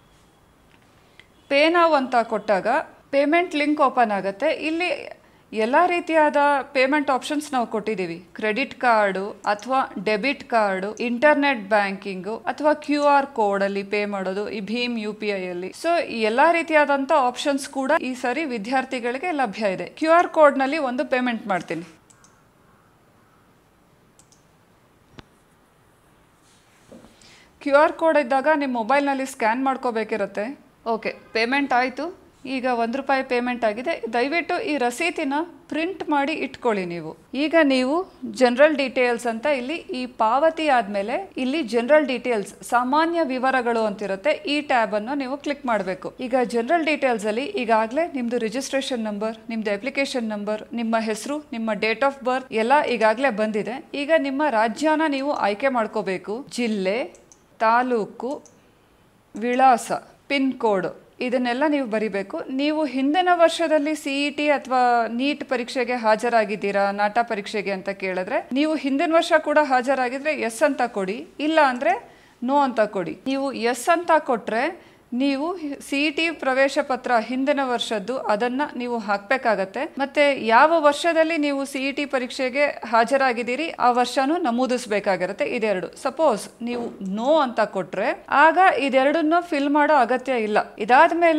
ಪೇ ನಾವು ಅಂತ ಕೊಟ್ಟಾಗ ಪೇಮೆಂಟ್ ಲಿಂಕ್ ಓಪನ್ ಆಗುತ್ತೆ. ಇಲ್ಲಿ ಎಲ್ಲ ರೀತಿಯಾದ ಪೇಮೆಂಟ್ ಆಪ್ಷನ್ಸ್ ನಾವು ಕೊಟ್ಟಿದ್ದೀವಿ. ಕ್ರೆಡಿಟ್ ಕಾರ್ಡು ಅಥವಾ ಡೆಬಿಟ್ ಕಾರ್ಡು, ಇಂಟರ್ನೆಟ್ ಬ್ಯಾಂಕಿಂಗು ಅಥವಾ ಕ್ಯೂ ಆರ್ ಕೋಡ್ ಅಲ್ಲಿ ಪೇ ಮಾಡೋದು, ಈ ಭೀಮ್ ಯು ಪಿ ಐ ಅಲ್ಲಿ. ಸೊ ಎಲ್ಲಾ ರೀತಿಯಾದಂತ ಆಪ್ಷನ್ಸ್ ಕೂಡ ಈ ಸರಿ ವಿದ್ಯಾರ್ಥಿಗಳಿಗೆ ಲಭ್ಯ ಇದೆ. ಕ್ಯೂ ಆರ್ ಕೋಡ್ ನಲ್ಲಿ ಒಂದು ಪೇಮೆಂಟ್ ಮಾಡ್ತೀನಿ. ಕ್ಯೂ ಆರ್ ಕೋಡ್ ಇದ್ದಾಗ ನಿಮ್ಮ ಮೊಬೈಲ್ನಲ್ಲಿ ಸ್ಕ್ಯಾನ್ ಮಾಡ್ಕೋಬೇಕಿರುತ್ತೆ. ಓಕೆ, ಪೇಮೆಂಟ್ ಆಯಿತು. ಈಗ ಒಂದು ರೂಪಾಯಿ ಪೇಮೆಂಟ್ ಆಗಿದೆ. ದಯವಿಟ್ಟು ಈ ರಸೀತಿನ ಪ್ರಿಂಟ್ ಮಾಡಿ ಇಟ್ಕೊಳ್ಳಿ ನೀವು. ಈಗ ನೀವು ಜನರಲ್ ಡೀಟೇಲ್ಸ್ ಅಂತ ಇಲ್ಲಿ ಈ ಪಾವತಿ ಆದಮೇಲೆ ಇಲ್ಲಿ ಜನರಲ್ ಡೀಟೇಲ್ಸ್, ಸಾಮಾನ್ಯ ವಿವರಗಳು ಅಂತಿರುತ್ತೆ. ಈ ಟ್ಯಾಬ್ ಅನ್ನು ನೀವು ಕ್ಲಿಕ್ ಮಾಡಬೇಕು. ಈಗ ಜನರಲ್ ಡೀಟೇಲ್ಸ್ ಅಲ್ಲಿ ಈಗಾಗಲೇ ನಿಮ್ದು ರಿಜಿಸ್ಟ್ರೇಷನ್ ನಂಬರ್, ನಿಮ್ದು ಅಪ್ಲಿಕೇಶನ್ ನಂಬರ್, ನಿಮ್ಮ ಹೆಸರು, ನಿಮ್ಮ ಡೇಟ್ ಆಫ್ ಬರ್ತ್ ಎಲ್ಲ ಈಗಾಗಲೇ ಬಂದಿದೆ. ಈಗ ನಿಮ್ಮ ರಾಜ್ಯನ ನೀವು ಆಯ್ಕೆ ಮಾಡ್ಕೋಬೇಕು. ಜಿಲ್ಲೆ, ತಾಲೂಕು, ವಿಳಾಸ, ಪಿನ್ ಕೋಡ್ ಇದನ್ನೆಲ್ಲ ನೀವು ಬರಿಬೇಕು. ನೀವು ಹಿಂದಿನ ವರ್ಷದಲ್ಲಿ ಸಿ ಇ ಟಿ ಅಥವಾ ನೀಟ್ ಪರೀಕ್ಷೆಗೆ ಹಾಜರಾಗಿದ್ದೀರಾ, ನಾಟಾ ಪರೀಕ್ಷೆಗೆ ಅಂತ ಕೇಳಿದ್ರೆ ನೀವು ಹಿಂದಿನ ವರ್ಷ ಕೂಡ ಹಾಜರಾಗಿದ್ರೆ ಎಸ್ ಅಂತ ಕೊಡಿ, ಇಲ್ಲ ಅಂದ್ರೆ ನೋ ಅಂತ ಕೊಡಿ. ನೀವು ಎಸ್ ಅಂತ ಕೊಟ್ರೆ ನೀವು ಸಿ ಇ ಟಿ ಪ್ರವೇಶ ಪತ್ರ ಹಿಂದಿನ ವರ್ಷದ್ದು ಅದನ್ನ ನೀವು ಹಾಕಬೇಕಾಗತ್ತೆ. ಮತ್ತೆ ಯಾವ ವರ್ಷದಲ್ಲಿ ನೀವು ಸಿ ಇ ಟಿ ಪರೀಕ್ಷೆಗೆ ಹಾಜರಾಗಿದ್ದೀರಿ ಆ ವರ್ಷನೂ ನಮೂದಿಸಬೇಕಾಗಿರುತ್ತೆ. ಇದೆರಡು. ಸಪೋಸ್ ನೀವು ನೋ ಅಂತ ಕೊಟ್ರೆ ಆಗ ಇದೆರಡನ್ನು ಫಿಲ್ ಮಾಡೋ ಅಗತ್ಯ ಇಲ್ಲ. ಇದಾದ್ಮೇಲೆ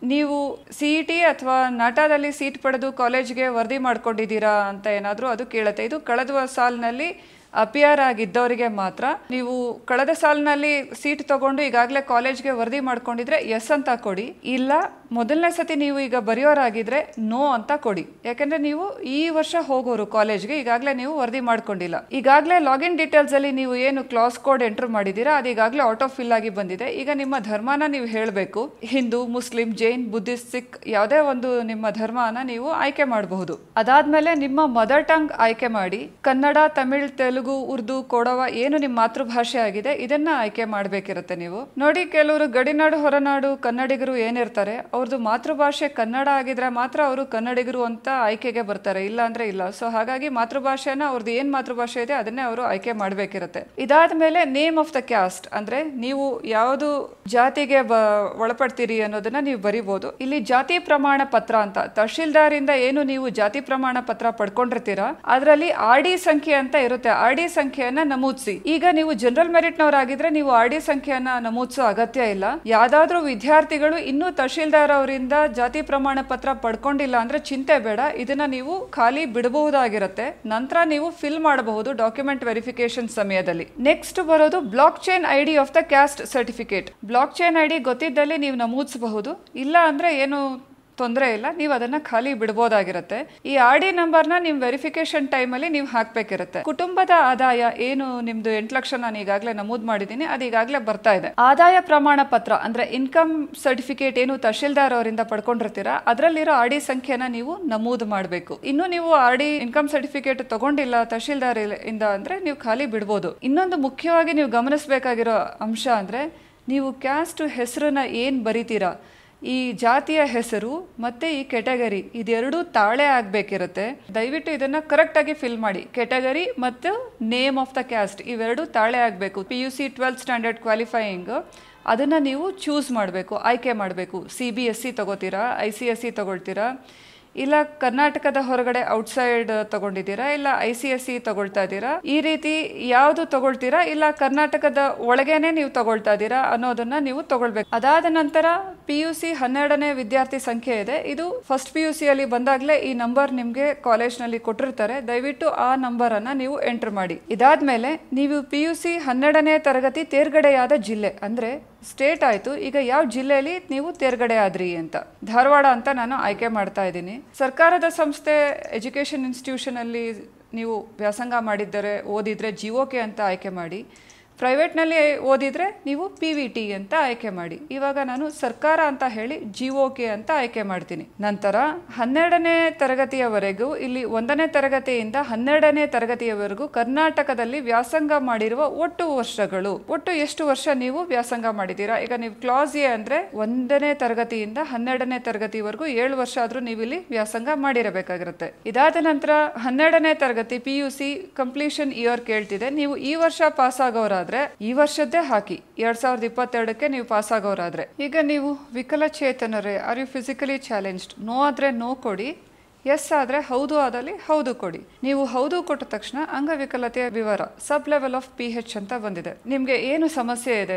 ನೀವು ಸಿ ಇ ಟಿ ಅಥವಾ ನಾಟಾದಲ್ಲಿ ಸೀಟ್ ಪಡೆದು ಕಾಲೇಜ್ಗೆ ವರದಿ ಮಾಡ್ಕೊಂಡಿದ್ದೀರಾ ಅಂತ ಏನಾದರೂ ಅದು ಕೇಳುತ್ತೆ. ಇದು ಕಳೆದ ಸಾಲಿನಲ್ಲಿ ಅಪಿಯರ್ ಆಗಿದ್ದವರಿಗೆ ಮಾತ್ರ. ನೀವು ಕಳೆದ ಸಾಲಿನಲ್ಲಿ ಸೀಟ್ ತಗೊಂಡು ಈಗಾಗಲೇ ಕಾಲೇಜ್ಗೆ ವರದಿ ಮಾಡ್ಕೊಂಡಿದ್ರೆ ಎಸ್ ಅಂತ ಕೊಡಿ, ಇಲ್ಲ ಮೊದಲನೇ ಸತಿ ನೀವು ಈಗ ಬರೆಯೋರಾಗಿದ್ರೆ ನೋ ಅಂತ ಕೊಡಿ. ಯಾಕಂದ್ರೆ ನೀವು ಈ ವರ್ಷ ಹೋಗೋರು ಕಾಲೇಜ್ಗೆ, ಈಗಾಗಲೇ ನೀವು ವರದಿ ಮಾಡ್ಕೊಂಡಿಲ್ಲ. ಈಗಾಗಲೇ ಲಾಗಿನ್ ಡೀಟೇಲ್ಸ್ ಅಲ್ಲಿ ನೀವು ಏನು ಕ್ಲಾಸ್ ಕೋಡ್ ಎಂಟರ್ ಮಾಡಿದ್ದೀರಾ ಅದು ಈಗಾಗಲೇ ಆಟೋ ಫಿಲ್ ಆಗಿ ಬಂದಿದೆ. ಈಗ ನಿಮ್ಮ ಧರ್ಮನ ನೀವು ಹೇಳಬೇಕು. ಹಿಂದೂ, ಮುಸ್ಲಿಂ, ಜೈನ್, ಬುದ್ಧಿಸ್ಟ್, ಸಿಖ್ ಯಾವುದೇ ಒಂದು ನಿಮ್ಮ ಧರ್ಮನ ನೀವು ಆಯ್ಕೆ ಮಾಡಬಹುದು. ಅದಾದ್ಮೇಲೆ ನಿಮ್ಮ ಮದರ್ ಟಂಗ್ ಆಯ್ಕೆ ಮಾಡಿ. ಕನ್ನಡ, ತಮಿಳ್, ತೆಲುಗು, ಉರ್ದು, ಕೊಡವ ಏನು ನಿಮ್ಮ ಮಾತೃಭಾಷೆ ಆಗಿದೆ ಇದನ್ನ ಆಯ್ಕೆ ಮಾಡಬೇಕಿರುತ್ತೆ. ನೀವು ನೋಡಿ, ಕೆಲವರು ಗಡಿನಾಡು ಹೊರನಾಡು ಕನ್ನಡಿಗರು ಏನಿರ್ತಾರೆ ಅವ್ರದ್ದು ಮಾತೃಭಾಷೆ ಕನ್ನಡ ಆಗಿದ್ರೆ ಮಾತ್ರ ಅವರು ಕನ್ನಡಿಗರು ಅಂತ ಆಯ್ಕೆಗೆ ಬರ್ತಾರೆ, ಇಲ್ಲ ಅಂದ್ರೆ ಇಲ್ಲ. ಸೊ ಹಾಗಾಗಿ ಮಾತೃಭಾಷೆನ ಅವ್ರದ್ದು ಏನ್ ಮಾತೃಭಾಷೆ ಇದೆ ಅದನ್ನೇ ಅವರು ಆಯ್ಕೆ ಮಾಡಬೇಕಿರುತ್ತೆ. ಇದಾದ್ಮೇಲೆ ನೇಮ್ ಆಫ್ ದ ಕ್ಯಾಸ್ಟ್ ಅಂದ್ರೆ ನೀವು ಯಾವುದು ಜಾತಿಗೆ ಒಳಪಡ್ತೀರಿ ಅನ್ನೋದನ್ನ ನೀವು ಬರಿಬಹುದು. ಇಲ್ಲಿ ಜಾತಿ ಪ್ರಮಾಣ ಪತ್ರ ಅಂತ ತಹಶೀಲ್ದಾರ್ ಇಂದ ಏನು ನೀವು ಜಾತಿ ಪ್ರಮಾಣ ಪತ್ರ ಪಡ್ಕೊಂಡಿರ್ತೀರಾ ಅದರಲ್ಲಿ ಆರ್ ಡಿ ಸಂಖ್ಯೆ ಅಂತ ಇರುತ್ತೆ. ಆರ್ ಡಿ ಸಂಖ್ಯೆಯನ್ನ ನಮೂದಿಸಿ. ಈಗ ನೀವು ಜನರಲ್ ಮೆರಿಟ್ ನವರಾಗಿದ್ರೆ ನೀವು ಆರ್ ಡಿ ಸಂಖ್ಯೆಯನ್ನ ನಮೂದಿಸೋ ಅಗತ್ಯ ಇಲ್ಲ. ಯಾವ್ದಾದ್ರು ವಿದ್ಯಾರ್ಥಿಗಳು ಇನ್ನೂ ತಹಶೀಲ್ದಾರ್ ಅವರಿಂದ ಜಾತಿ ಪ್ರಮಾಣ ಪತ್ರ ಪಡ್ಕೊಂಡಿಲ್ಲ ಅಂದ್ರೆ ಚಿಂತೆ ಬೇಡ, ಇದನ್ನ ನೀವು ಖಾಲಿ ಬಿಡಬಹುದಾಗಿರುತ್ತೆ. ನಂತರ ನೀವು ಫಿಲ್ ಮಾಡಬಹುದು ಡಾಕ್ಯುಮೆಂಟ್ ವೆರಿಫಿಕೇಶನ್ ಸಮಯದಲ್ಲಿ. ನೆಕ್ಸ್ಟ್ ಬರೋದು block chain I D of the caste certificate. Block chain I D ಗೊತ್ತಿದ್ದಲ್ಲಿ ನೀವು ನಮೂದಿಸಬಹುದು, ಇಲ್ಲ ಅಂದ್ರೆ ಏನು ತೊಂದರೆ ಇಲ್ಲ, ನೀವು ಅದನ್ನ ಖಾಲಿ ಬಿಡಬಹುದಾಗಿರುತ್ತೆ. ಈ ಆರ್ ಡಿ ನಂಬರ್ನ ನಿಮ್ ವೆರಿಫಿಕೇಶನ್ ಟೈಮಲ್ಲಿ ನೀವು ಹಾಕ್ಬೇಕಿರುತ್ತೆ. ಕುಟುಂಬದ ಆದಾಯ ಏನು ನಿಮ್ದು ಎಂಟು ಲಕ್ಷ ನಾನು ಈಗಾಗಲೇ ನಮೂದು ಮಾಡಿದ್ದೀನಿ, ಅದು ಈಗಾಗಲೇ ಬರ್ತಾ ಇದೆ. ಆದಾಯ ಪ್ರಮಾಣ ಪತ್ರ ಅಂದ್ರೆ ಇನ್ಕಮ್ ಸರ್ಟಿಫಿಕೇಟ್ ಏನು ತಹಶೀಲ್ದಾರ್ ಅವರಿಂದ ಪಡ್ಕೊಂಡಿರ್ತೀರಾ ಅದರಲ್ಲಿರೋ ಆರ್ ಡಿ ಸಂಖ್ಯೆನ ನೀವು ನಮೂದು ಮಾಡಬೇಕು. ಇನ್ನು ನೀವು ಆರ್ ಡಿ ಇನ್ಕಮ್ ಸರ್ಟಿಫಿಕೇಟ್ ತಗೊಂಡಿಲ್ಲ ತಹಶೀಲ್ದಾರ್ ಇಂದ ಅಂದ್ರೆ ನೀವು ಖಾಲಿ ಬಿಡ್ಬೋದು. ಇನ್ನೊಂದು ಮುಖ್ಯವಾಗಿ ನೀವು ಗಮನಿಸಬೇಕಾಗಿರೋ ಅಂಶ ಅಂದ್ರೆ ನೀವು ಕ್ಯಾಸ್ಟ್ ಹೆಸರನ್ನ ಏನ್ ಬರಿತೀರಾ, ಈ ಜಾತಿಯ ಹೆಸರು ಮತ್ತೆ ಈ ಕೆಟಗರಿ ಇದೆರಡೂ ತಾಳೆ ಆಗ್ಬೇಕಿರುತ್ತೆ. ದಯವಿಟ್ಟು ಇದನ್ನ ಕರೆಕ್ಟ್ ಆಗಿ ಫಿಲ್ ಮಾಡಿ. ಕೆಟಗರಿ ಮತ್ತು ನೇಮ್ ಆಫ್ ದ ಕ್ಯಾಸ್ಟ್ ಇವೆರಡು ತಾಳೆ ಆಗಬೇಕು. P U C twelfth standard qualifying ಅದನ್ನ ನೀವು ಚೂಸ್ ಮಾಡಬೇಕು, ಆಯ್ಕೆ ಮಾಡಬೇಕು. ಸಿ ಬಿ ಎಸ್ ಸಿ ತಗೋತೀರಾ, ಐ ಸಿ ಎಸ್ ಸಿ ತಗೊಳ್ತೀರಾ, ಇಲ್ಲ ಕರ್ನಾಟಕದ ಹೊರಗಡೆ ಔಟ್ಸೈಡ್ ತಗೊಂಡಿದ್ದೀರಾ, ಇಲ್ಲ ಐ ಸಿ ಎಸ್ ಸಿ ತಗೊಳ್ತಾ ಇದ್ದೀರಾ, ಈ ರೀತಿ ಯಾವುದು ತಗೊಳ್ತೀರಾ, ಇಲ್ಲ ಕರ್ನಾಟಕದ ಒಳಗೇನೆ ನೀವು ತಗೊಳ್ತಾ ಇದ್ದೀರಾ ಅನ್ನೋದನ್ನ ನೀವು ತಗೊಳ್ಬೇಕು. ಅದಾದ ನಂತರ ಪಿ ಯು ಸಿ ಹನ್ನೆರಡನೇ ವಿದ್ಯಾರ್ಥಿ ಸಂಖ್ಯೆ ಇದೆ. ಇದು ಫಸ್ಟ್ ಪಿ ಯು ಸಿ ಅಲ್ಲಿ ಬಂದಾಗಲೇ ಈ ನಂಬರ್ ನಿಮ್ಗೆ ಕಾಲೇಜ್ನಲ್ಲಿ ಕೊಟ್ಟಿರ್ತಾರೆ. ದಯವಿಟ್ಟು ಆ ನಂಬರ್ ಅನ್ನ ನೀವು ಎಂಟರ್ ಮಾಡಿ. ಇದಾದ್ಮೇಲೆ ನೀವು ಪಿ ಯು ಸಿ ಹನ್ನೆರಡನೇ ತರಗತಿ ತೇರ್ಗಡೆಯಾದ ಜಿಲ್ಲೆ ಅಂದ್ರೆ ಸ್ಟೇಟ್ ಆಯ್ತು. ಈಗ ಯಾವ ಜಿಲ್ಲೆಯಲ್ಲಿ ನೀವು ತೇರ್ಗಡೆ ಆದ್ರಿ ಅಂತ, ಧಾರವಾಡ ಅಂತ ನಾನು ಆಯ್ಕೆ ಮಾಡ್ತಾ ಇದ್ದೀನಿ. ಸರ್ಕಾರದ ಸಂಸ್ಥೆ ಎಜುಕೇಷನ್ ಇನ್ಸ್ಟಿಟ್ಯೂಷನ್ ಅಲ್ಲಿ ನೀವು ವ್ಯಾಸಂಗ ಮಾಡಿದ್ದರೆ ಓದಿದ್ರೆ ಜಿ ಒ ಕೆ ಅಂತ ಆಯ್ಕೆ ಮಾಡಿ. ಪ್ರೈವೇಟ್ನಲ್ಲಿ ಓದಿದ್ರೆ ನೀವು ಪಿ ವಿ ಟಿ ಅಂತ ಆಯ್ಕೆ ಮಾಡಿ. ಇವಾಗ ನಾನು ಸರ್ಕಾರ ಅಂತ ಹೇಳಿ ಜಿ ಒ ಕೆ ಅಂತ ಆಯ್ಕೆ ಮಾಡ್ತೀನಿ. ನಂತರ ಹನ್ನೆರಡನೇ ತರಗತಿಯವರೆಗೂ ಇಲ್ಲಿ ಒಂದನೇ ತರಗತಿಯಿಂದ ಹನ್ನೆರಡನೇ ತರಗತಿಯವರೆಗೂ ಕರ್ನಾಟಕದಲ್ಲಿ ವ್ಯಾಸಂಗ ಮಾಡಿರುವ ಒಟ್ಟು ವರ್ಷಗಳು, ಒಟ್ಟು ಎಷ್ಟು ವರ್ಷ ನೀವು ವ್ಯಾಸಂಗ ಮಾಡಿದ್ದೀರಾ. ಈಗ ನೀವು ಕ್ಲಾಸ್ ಎ ಅಂದ್ರೆ ಒಂದನೇ ತರಗತಿಯಿಂದ ಹನ್ನೆರಡನೇ ತರಗತಿವರೆಗೂ ಏಳು ವರ್ಷ ಆದ್ರೂ ನೀವು ಇಲ್ಲಿ ವ್ಯಾಸಂಗ ಮಾಡಿರಬೇಕಾಗಿರುತ್ತೆ. ಇದಾದ ನಂತರ ಹನ್ನೆರಡನೇ ತರಗತಿ P U C completion year ಕೇಳ್ತಿದೆ. ನೀವು ಈ ವರ್ಷ ಪಾಸ್ ಆಗೋರಾದ್ರೆ ಈ ವರ್ಷದ್ದೇ ಹಾಕಿ, ಎರಡ್ ಸಾವಿರದ ಇಪ್ಪತ್ತೆರಡಕ್ಕೆ ನೀವು ಪಾಸ್ ಆಗೋರಾದ್ರೆ. ಈಗ ನೀವು ವಿಕಲಚೇತನರೇ, are you physically challenged, no ಆದ್ರೆ ನೋ ಕೊಡಿ, ಎಸ್ ಆದ್ರೆ ಹೌದು ಆದಲ್ಲಿ ಹೌದು ಕೊಡಿ. ನೀವು ಹೌದು ಕೊಟ್ಟ ತಕ್ಷಣ ಅಂಗವಿಕಲತೆಯ ವಿವರ sub level of P H ಅಂತ ಬಂದಿದೆ. ನಿಮ್ಗೆ ಏನು ಸಮಸ್ಯೆ ಇದೆ,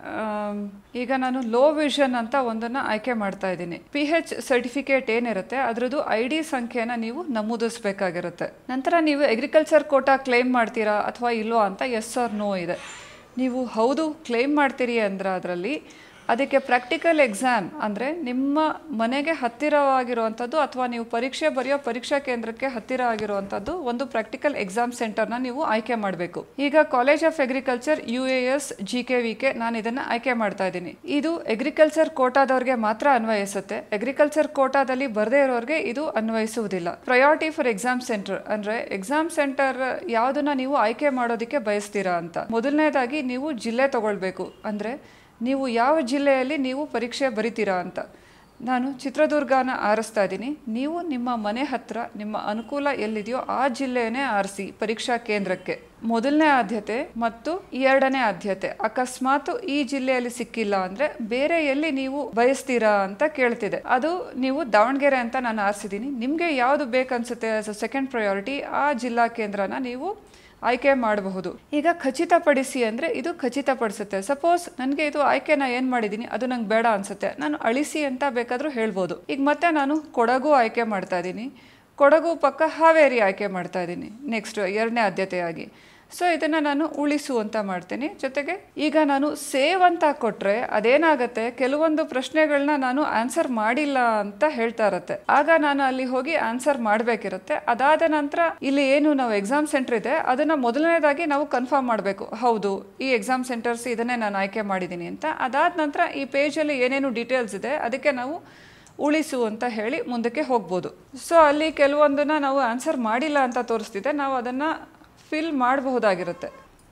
ಈಗ ನಾನು ಲೋ ವಿಷನ್ ಅಂತ ಒಂದನ್ನ ಆಯ್ಕೆ ಮಾಡ್ತಾ ಇದ್ದೀನಿ. ಪಿ ಹೆಚ್ ಸರ್ಟಿಫಿಕೇಟ್ ಏನಿರುತ್ತೆ ಅದ್ರದ್ದು ಐ ಡಿ ಸಂಖ್ಯೆನ ನೀವು ನಮೂದಿಸಬೇಕಾಗಿರುತ್ತೆ. ನಂತರ ನೀವು ಅಗ್ರಿಕಲ್ಚರ್ ಕೋಟಾ ಕ್ಲೈಮ್ ಮಾಡ್ತೀರಾ ಅಥವಾ ಇಲ್ವಾ ಅಂತ ಎಸ್ ಆರ್ ನೋ ಇದೆ. ನೀವು ಹೌದು ಕ್ಲೈಮ್ ಮಾಡ್ತೀರಿ ಅಂದ್ರೆ ಅದರಲ್ಲಿ ಅದಕ್ಕೆ ಪ್ರಾಕ್ಟಿಕಲ್ ಎಕ್ಸಾಮ್ ಅಂದರೆ ನಿಮ್ಮ ಮನೆಗೆ ಹತ್ತಿರವಾಗಿರುವಂಥದ್ದು ಅಥವಾ ನೀವು ಪರೀಕ್ಷೆ ಬರೆಯೋ ಪರೀಕ್ಷಾ ಕೇಂದ್ರಕ್ಕೆ ಹತ್ತಿರ ಆಗಿರುವಂಥದ್ದು ಒಂದು ಪ್ರಾಕ್ಟಿಕಲ್ ಎಕ್ಸಾಮ್ ಸೆಂಟರ್ನ ನೀವು ಆಯ್ಕೆ ಮಾಡಬೇಕು. ಈಗ college of agriculture U A S G K V K ನಾನು ಇದನ್ನು ಆಯ್ಕೆ ಮಾಡ್ತಾ ಇದ್ದೀನಿ. ಇದು ಅಗ್ರಿಕಲ್ಚರ್ ಕೋಟಾದವ್ರಿಗೆ ಮಾತ್ರ ಅನ್ವಯಿಸುತ್ತೆ. ಅಗ್ರಿಕಲ್ಚರ್ ಕೋಟಾದಲ್ಲಿ ಬರದೇ ಇರೋರಿಗೆ ಇದು ಅನ್ವಯಿಸುವುದಿಲ್ಲ. ಪ್ರಯಾರಿಟಿ ಫಾರ್ ಎಕ್ಸಾಮ್ ಸೆಂಟರ್ ಅಂದರೆ ಎಕ್ಸಾಮ್ ಸೆಂಟರ್ ಯಾವುದನ್ನ ನೀವು ಆಯ್ಕೆ ಮಾಡೋದಕ್ಕೆ ಬಯಸ್ತೀರಾ ಅಂತ. ಮೊದಲನೇದಾಗಿ ನೀವು ಜಿಲ್ಲೆ ತಗೊಳ್ಬೇಕು, ಅಂದರೆ ನೀವು ಯಾವ ಜಿಲ್ಲೆಯಲ್ಲಿ ನೀವು ಪರೀಕ್ಷೆ ಬರಿತೀರಾ ಅಂತ. ನಾನು ಚಿತ್ರದುರ್ಗನ ಆರಿಸ್ತಾ ಇದ್ದೀನಿ. ನೀವು ನಿಮ್ಮ ಮನೆ ಹತ್ರ ನಿಮ್ಮ ಅನುಕೂಲ ಎಲ್ಲಿದೆಯೋ ಆ ಜಿಲ್ಲೆಯನ್ನೇ ಆರಿಸಿ ಪರೀಕ್ಷಾ ಕೇಂದ್ರಕ್ಕೆ. ಮೊದಲನೇ ಆದ್ಯತೆ ಮತ್ತು ಎರಡನೇ ಆದ್ಯತೆ. ಅಕಸ್ಮಾತ್ ಈ ಜಿಲ್ಲೆಯಲ್ಲಿ ಸಿಕ್ಕಿಲ್ಲ ಅಂದ್ರೆ ಬೇರೆ ಎಲ್ಲಿ ನೀವು ಬಯಸ್ತೀರಾ ಅಂತ ಕೇಳ್ತಿದೆ. ಅದು ನೀವು ದಾವಣಗೆರೆ ಅಂತ ನಾನು ಆರಿಸಿದ್ದೀನಿ. ನಿಮಗೆ ಯಾವುದು ಬೇಕನ್ಸುತ್ತೆ ಆಸ್ ಅ ಸೆಕೆಂಡ್ ಪ್ರಯಾರಿಟಿ ಆ ಜಿಲ್ಲಾ ಕೇಂದ್ರನ ನೀವು ಆಯ್ಕೆ ಮಾಡಬಹುದು. ಈಗ ಖಚಿತಪಡಿಸಿ ಅಂದರೆ ಇದು ಖಚಿತಪಡಿಸುತ್ತೆ. ಸಪೋಸ್ ನನಗೆ ಇದು ಆಯ್ಕೆನ ಏನು ಮಾಡಿದ್ದೀನಿ ಅದು ನಂಗೆ ಬೇಡ ಅನಿಸುತ್ತೆ, ನಾನು ಅಳಿಸಿ ಅಂತ ಬೇಕಾದರೂ ಹೇಳ್ಬೋದು. ಈಗ ಮತ್ತೆ ನಾನು ಕೊಡಗು ಆಯ್ಕೆ ಮಾಡ್ತಾ ಇದ್ದೀನಿ, ಕೊಡಗು ಪಕ್ಕ ಹಾವೇರಿ ಆಯ್ಕೆ ಮಾಡ್ತಾ ಇದ್ದೀನಿ ನೆಕ್ಸ್ಟ್ ಎರಡನೇ ಆದ್ಯತೆಯಾಗಿ. ಸೊ ಇದನ್ನು ನಾನು ಉಳಿಸು ಅಂತ ಮಾಡ್ತೀನಿ. ಜೊತೆಗೆ ಈಗ ನಾನು ಸೇವ್ ಅಂತ ಕೊಟ್ಟರೆ ಅದೇನಾಗುತ್ತೆ, ಕೆಲವೊಂದು ಪ್ರಶ್ನೆಗಳನ್ನ ನಾನು ಆನ್ಸರ್ ಮಾಡಿಲ್ಲ ಅಂತ ಹೇಳ್ತಾ ಇರುತ್ತೆ. ಆಗ ನಾನು ಅಲ್ಲಿ ಹೋಗಿ ಆನ್ಸರ್ ಮಾಡಬೇಕಿರುತ್ತೆ. ಅದಾದ ನಂತರ ಇಲ್ಲಿ ಏನು ನಾವು ಎಕ್ಸಾಮ್ ಸೆಂಟರ್ ಇದೆ ಅದನ್ನು ಮೊದಲನೇದಾಗಿ ನಾವು ಕನ್ಫರ್ಮ್ ಮಾಡಬೇಕು, ಹೌದು ಈ ಎಕ್ಸಾಮ್ ಸೆಂಟರ್ಸ್ ಇದನ್ನೇ ನಾನು ಆಯ್ಕೆ ಮಾಡಿದ್ದೀನಿ ಅಂತ. ಅದಾದ ನಂತರ ಈ ಪೇಜಲ್ಲಿ ಏನೇನು ಡೀಟೇಲ್ಸ್ ಇದೆ ಅದಕ್ಕೆ ನಾವು ಉಳಿಸು ಅಂತ ಹೇಳಿ ಮುಂದಕ್ಕೆ ಹೋಗ್ಬೋದು. ಸೊ ಅಲ್ಲಿ ಕೆಲವೊಂದನ್ನು ನಾವು ಆನ್ಸರ್ ಮಾಡಿಲ್ಲ ಅಂತ ತೋರಿಸ್ತಿದೆ, ನಾವು ಅದನ್ನು ಫಿಲ್ ಮಾಡಬಹುದಾಗಿರುತ್ತೆ.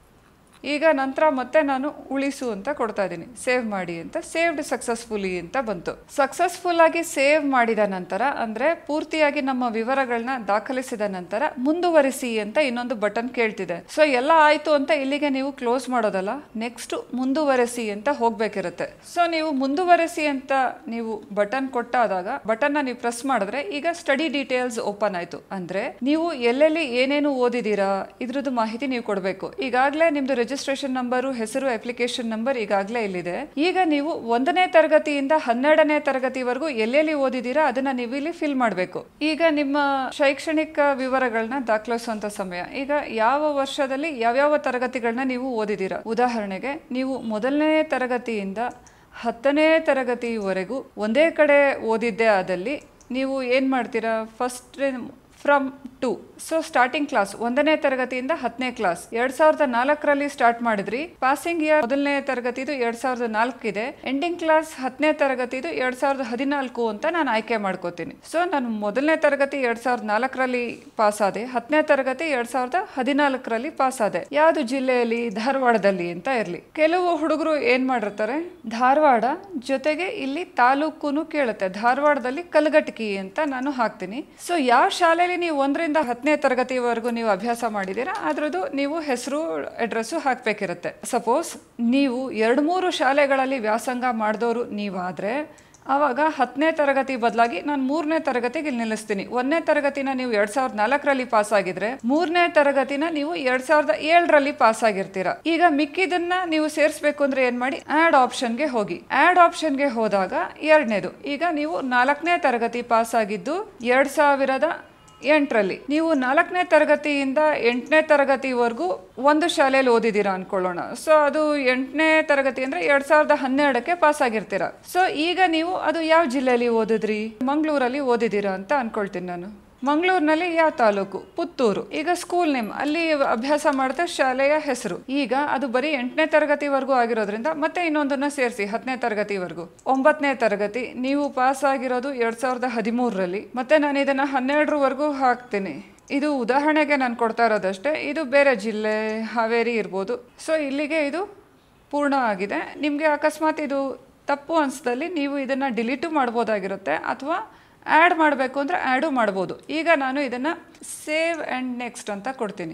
ಈಗ ನಂತರ ಮತ್ತೆ ನಾನು ಉಳಿಸು ಅಂತ ಕೊಡ್ತಾ ಇದ್ದೀನಿ, ಸೇವ್ ಮಾಡಿ ಅಂತ. ಸೇವ್ಡ್ ಸಕ್ಸಸ್ಫುಲಿ ಅಂತ ಬಂತು. ಸಕ್ಸಸ್ಫುಲ್ ಆಗಿ ಸೇವ್ ಮಾಡಿದ ನಂತರ ಅಂದರೆ ಪೂರ್ತಿಯಾಗಿ ನಮ್ಮ ವಿವರಗಳನ್ನ ದಾಖಲಿಸಿದ ನಂತರ ಮುಂದುವರಿಸಿ ಅಂತ ಇನ್ನೊಂದು ಬಟನ್ ಕೇಳ್ತಿದೆ. ಸೊ ಎಲ್ಲ ಆಯಿತು ಅಂತ ಇಲ್ಲಿಗೆ ನೀವು ಕ್ಲೋಸ್ ಮಾಡೋದಲ್ಲ, ನೆಕ್ಸ್ಟ್ ಮುಂದುವರಿಸಿ ಅಂತ ಹೋಗ್ಬೇಕಿರುತ್ತೆ. ಸೊ ನೀವು ಮುಂದುವರಿಸಿ ಅಂತ ನೀವು ಬಟನ್ ಕೊಟ್ಟಾದಾಗ ಬಟನ್ನ ನೀವು ಪ್ರೆಸ್ ಮಾಡಿದ್ರೆ ಈಗ ಸ್ಟಡಿ ಡೀಟೇಲ್ಸ್ ಓಪನ್ ಆಯಿತು. ಅಂದರೆ ನೀವು ಎಲ್ಲೆಲ್ಲಿ ಏನೇನು ಓದಿದ್ದೀರಾ ಇದ್ರದ್ದು ಮಾಹಿತಿ ನೀವು ಕೊಡಬೇಕು. ಈಗಾಗಲೇ ನಿಮ್ದು ರಿಜಿಸ್ಟ್ರೇಷನ್ ನಂಬರು, ಹೆಸರು, ಅಪ್ಲಿಕೇಶನ್ ನಂಬರ್ ಈಗಾಗಲೇ ಇಲ್ಲಿದೆ. ಈಗ ನೀವು ಒಂದನೇ ತರಗತಿಯಿಂದ ಹನ್ನೆರಡನೇ ತರಗತಿವರೆಗೂ ಎಲ್ಲೆಲ್ಲಿ ಓದಿದ್ದೀರಾ ಅದನ್ನ ನೀವು ಇಲ್ಲಿ ಫಿಲ್ ಮಾಡಬೇಕು. ಈಗ ನಿಮ್ಮ ಶೈಕ್ಷಣಿಕ ವಿವರಗಳನ್ನ ದಾಖಲಿಸುವಂತ ಸಮಯ. ಈಗ ಯಾವ ವರ್ಷದಲ್ಲಿ ಯಾವ್ಯಾವ ತರಗತಿಗಳನ್ನ ನೀವು ಓದಿದ್ದೀರಾ. ಉದಾಹರಣೆಗೆ ನೀವು ಮೊದಲನೇ ತರಗತಿಯಿಂದ ಹತ್ತನೇ ತರಗತಿವರೆಗೂ ಒಂದೇ ಕಡೆ ಓದಿದ್ದೇ ಆದಲ್ಲಿ ನೀವು ಏನು ಮಾಡ್ತೀರಾ, first from to so starting class ಒಂದನೇ ತರಗತಿಯಿಂದ ಹತ್ತನೇ ಕ್ಲಾಸ್ ಎರಡ್ ಸಾವಿರದ ನಾಲ್ಕರಲ್ಲಿ ಸ್ಟಾರ್ಟ್ ಮಾಡಿದ್ರಿ. ಪಾಸಿಂಗ್ ಇಯರ್ ಮೊದಲನೇ ತರಗತಿದು ಎರಡ್ ಸಾವಿರದ ನಾಲ್ಕು ಇದೆ, ಎಂಡಿಂಗ್ ಕ್ಲಾಸ್ ಹತ್ತನೇ ತರಗತಿದು ಎರಡ್ ಸಾವಿರದ ಹದಿನಾಲ್ಕು ಅಂತ ನಾನು ಆಯ್ಕೆ ಮಾಡ್ಕೋತೀನಿ. ಸೊ ನಾನು ಮೊದಲನೇ ತರಗತಿ ಎರಡ್ ಸಾವಿರದ ನಾಲ್ಕರಲ್ಲಿ ಪಾಸ್ ಆದೆ, ಹತ್ತನೇ ತರಗತಿ ಎರಡ್ ಸಾವಿರದ ಹದಿನಾಲ್ಕರಲ್ಲಿ ಪಾಸ್ ಆದೆ. ಯಾವ್ದು ಜಿಲ್ಲೆಯಲ್ಲಿ, ಧಾರವಾಡದಲ್ಲಿ ಅಂತ ಇರ್ಲಿ. ಕೆಲವು ಹುಡುಗರು ಏನ್ ಮಾಡಿರ್ತಾರೆ, ಧಾರವಾಡ ಜೊತೆಗೆ ಇಲ್ಲಿ ತಾಲೂಕುನು ಕೇಳುತ್ತೆ, ಧಾರವಾಡದಲ್ಲಿ ಕಲಘಟಕಿ ಅಂತ ನಾನು ಹಾಕ್ತೀನಿ. ಸೊ ಯಾವ ಶಾಲೆಯಲ್ಲಿ ನೀವು ಒಂದರಿಂದ ಹತ್ತನೇ ತರಗತಿವರೆಗೂ ನೀವು ಅಭ್ಯಾಸ ಮಾಡಿದ್ದೀರಾ ಅದ್ರದ್ದು ನೀವು ಹೆಸರು ಅಡ್ರೆಸ್ಸು ಹಾಕಬೇಕಿರುತ್ತೆ. ಸಪೋಸ್ ನೀವು ಎರಡು ಮೂರು ಶಾಲೆಗಳಲ್ಲಿ ವ್ಯಾಸಂಗ ಮಾಡಿದವರು ನೀವಾದರೆ ಆವಾಗ ಹತ್ತನೇ ತರಗತಿ ಬದಲಾಗಿ ನಾನು ಮೂರನೇ ತರಗತಿಗೆ ಇಲ್ಲಿ ನಿಲ್ಲಿಸ್ತೀನಿ. ಒಂದನೇ ತರಗತಿನ ನೀವು ಎರಡ್ ಸಾವಿರದ ನಾಲ್ಕರಲ್ಲಿ ಪಾಸ್ ಆಗಿದ್ರೆ ಮೂರನೇ ತರಗತಿನ ನೀವು ಎರಡ್ ಸಾವಿರದ ಏಳರಲ್ಲಿ ಪಾಸ್ ಆಗಿರ್ತೀರಾ. ಈಗ ಮಿಕ್ಕಿದನ್ನ ನೀವು ಸೇರಿಸಬೇಕು ಅಂದ್ರೆ ಏನ್ ಮಾಡಿ, ಆಡ್ ಆಪ್ಷನ್ಗೆ ಹೋಗಿ. ಆಡ್ ಆಪ್ಷನ್ಗೆ ಹೋದಾಗ ಎರಡನೇದು, ಈಗ ನೀವು ನಾಲ್ಕನೇ ತರಗತಿ ಪಾಸ್ ಆಗಿದ್ದು ಎರಡ್ ಸಾವಿರದ ಎಂಟರಲ್ಲಿ, ನೀವು ನಾಲ್ಕನೇ ತರಗತಿಯಿಂದ ಎಂಟನೇ ತರಗತಿವರೆಗೂ ಒಂದು ಶಾಲೆಯಲ್ಲಿ ಓದಿದ್ದೀರಾ ಅನ್ಕೊಳ್ಳೋಣ. ಸೊ ಅದು ಎಂಟನೇ ತರಗತಿ ಅಂದ್ರೆ ಎರಡ್ ಸಾವಿರದ ಹನ್ನೆರಡಕ್ಕೆ ಪಾಸ್ ಆಗಿರ್ತೀರಾ. ಸೊ ಈಗ ನೀವು ಅದು ಯಾವ ಜಿಲ್ಲೆಯಲ್ಲಿ ಓದಿದ್ರಿ, ಮಂಗಳೂರಲ್ಲಿ ಓದಿದ್ದೀರಾ ಅಂತ ಅನ್ಕೊಳ್ತೀನಿ ನಾನು. ಮಂಗಳೂರಿನಲ್ಲಿ ಯಾವ ತಾಲೂಕು, ಪುತ್ತೂರು. ಈಗ ಸ್ಕೂಲ್ ನೇಮ್, ಅಲ್ಲಿ ಅಭ್ಯಾಸ ಮಾಡಿದ ಶಾಲೆಯ ಹೆಸರು. ಈಗ ಅದು ಬರೀ ಎಂಟನೇ ತರಗತಿವರೆಗೂ ಆಗಿರೋದ್ರಿಂದ ಮತ್ತೆ ಇನ್ನೊಂದನ್ನ ಸೇರಿಸಿ ಹತ್ತನೇ ತರಗತಿವರೆಗೂ. ಒಂಬತ್ತನೇ ತರಗತಿ ನೀವು ಪಾಸ್ ಆಗಿರೋದು ಎರಡ್ ಸಾವಿರದ ಹದಿಮೂರರಲ್ಲಿ, ಮತ್ತೆ ನಾನು ಇದನ್ನ ಹನ್ನೆರಡರವರೆಗೂ ಹಾಕ್ತೀನಿ. ಇದು ಉದಾಹರಣೆಗೆ ನಾನು ಕೊಡ್ತಾ ಇರೋದಷ್ಟೇ, ಇದು ಬೇರೆ ಜಿಲ್ಲೆ ಹಾವೇರಿ ಇರ್ಬೋದು. ಸೊ ಇಲ್ಲಿಗೆ ಇದು ಪೂರ್ಣ ಆಗಿದೆ. ನಿಮಗೆ ಅಕಸ್ಮಾತ್ ಇದು ತಪ್ಪು ಅನಿಸಿದಲ್ಲಿ ನೀವು ಇದನ್ನು ಡಿಲೀಟು ಮಾಡ್ಬೋದಾಗಿರುತ್ತೆ, ಅಥವಾ ಆ್ಯಡ್ ಮಾಡಬೇಕು ಅಂದರೆ ಆ್ಯಡು ಮಾಡ್ಬೋದು. ಈಗ ನಾನು ಇದನ್ನು ಸೇವ್ ಆ್ಯಂಡ್ ನೆಕ್ಸ್ಟ್ ಅಂತ ಕೊಡ್ತೀನಿ.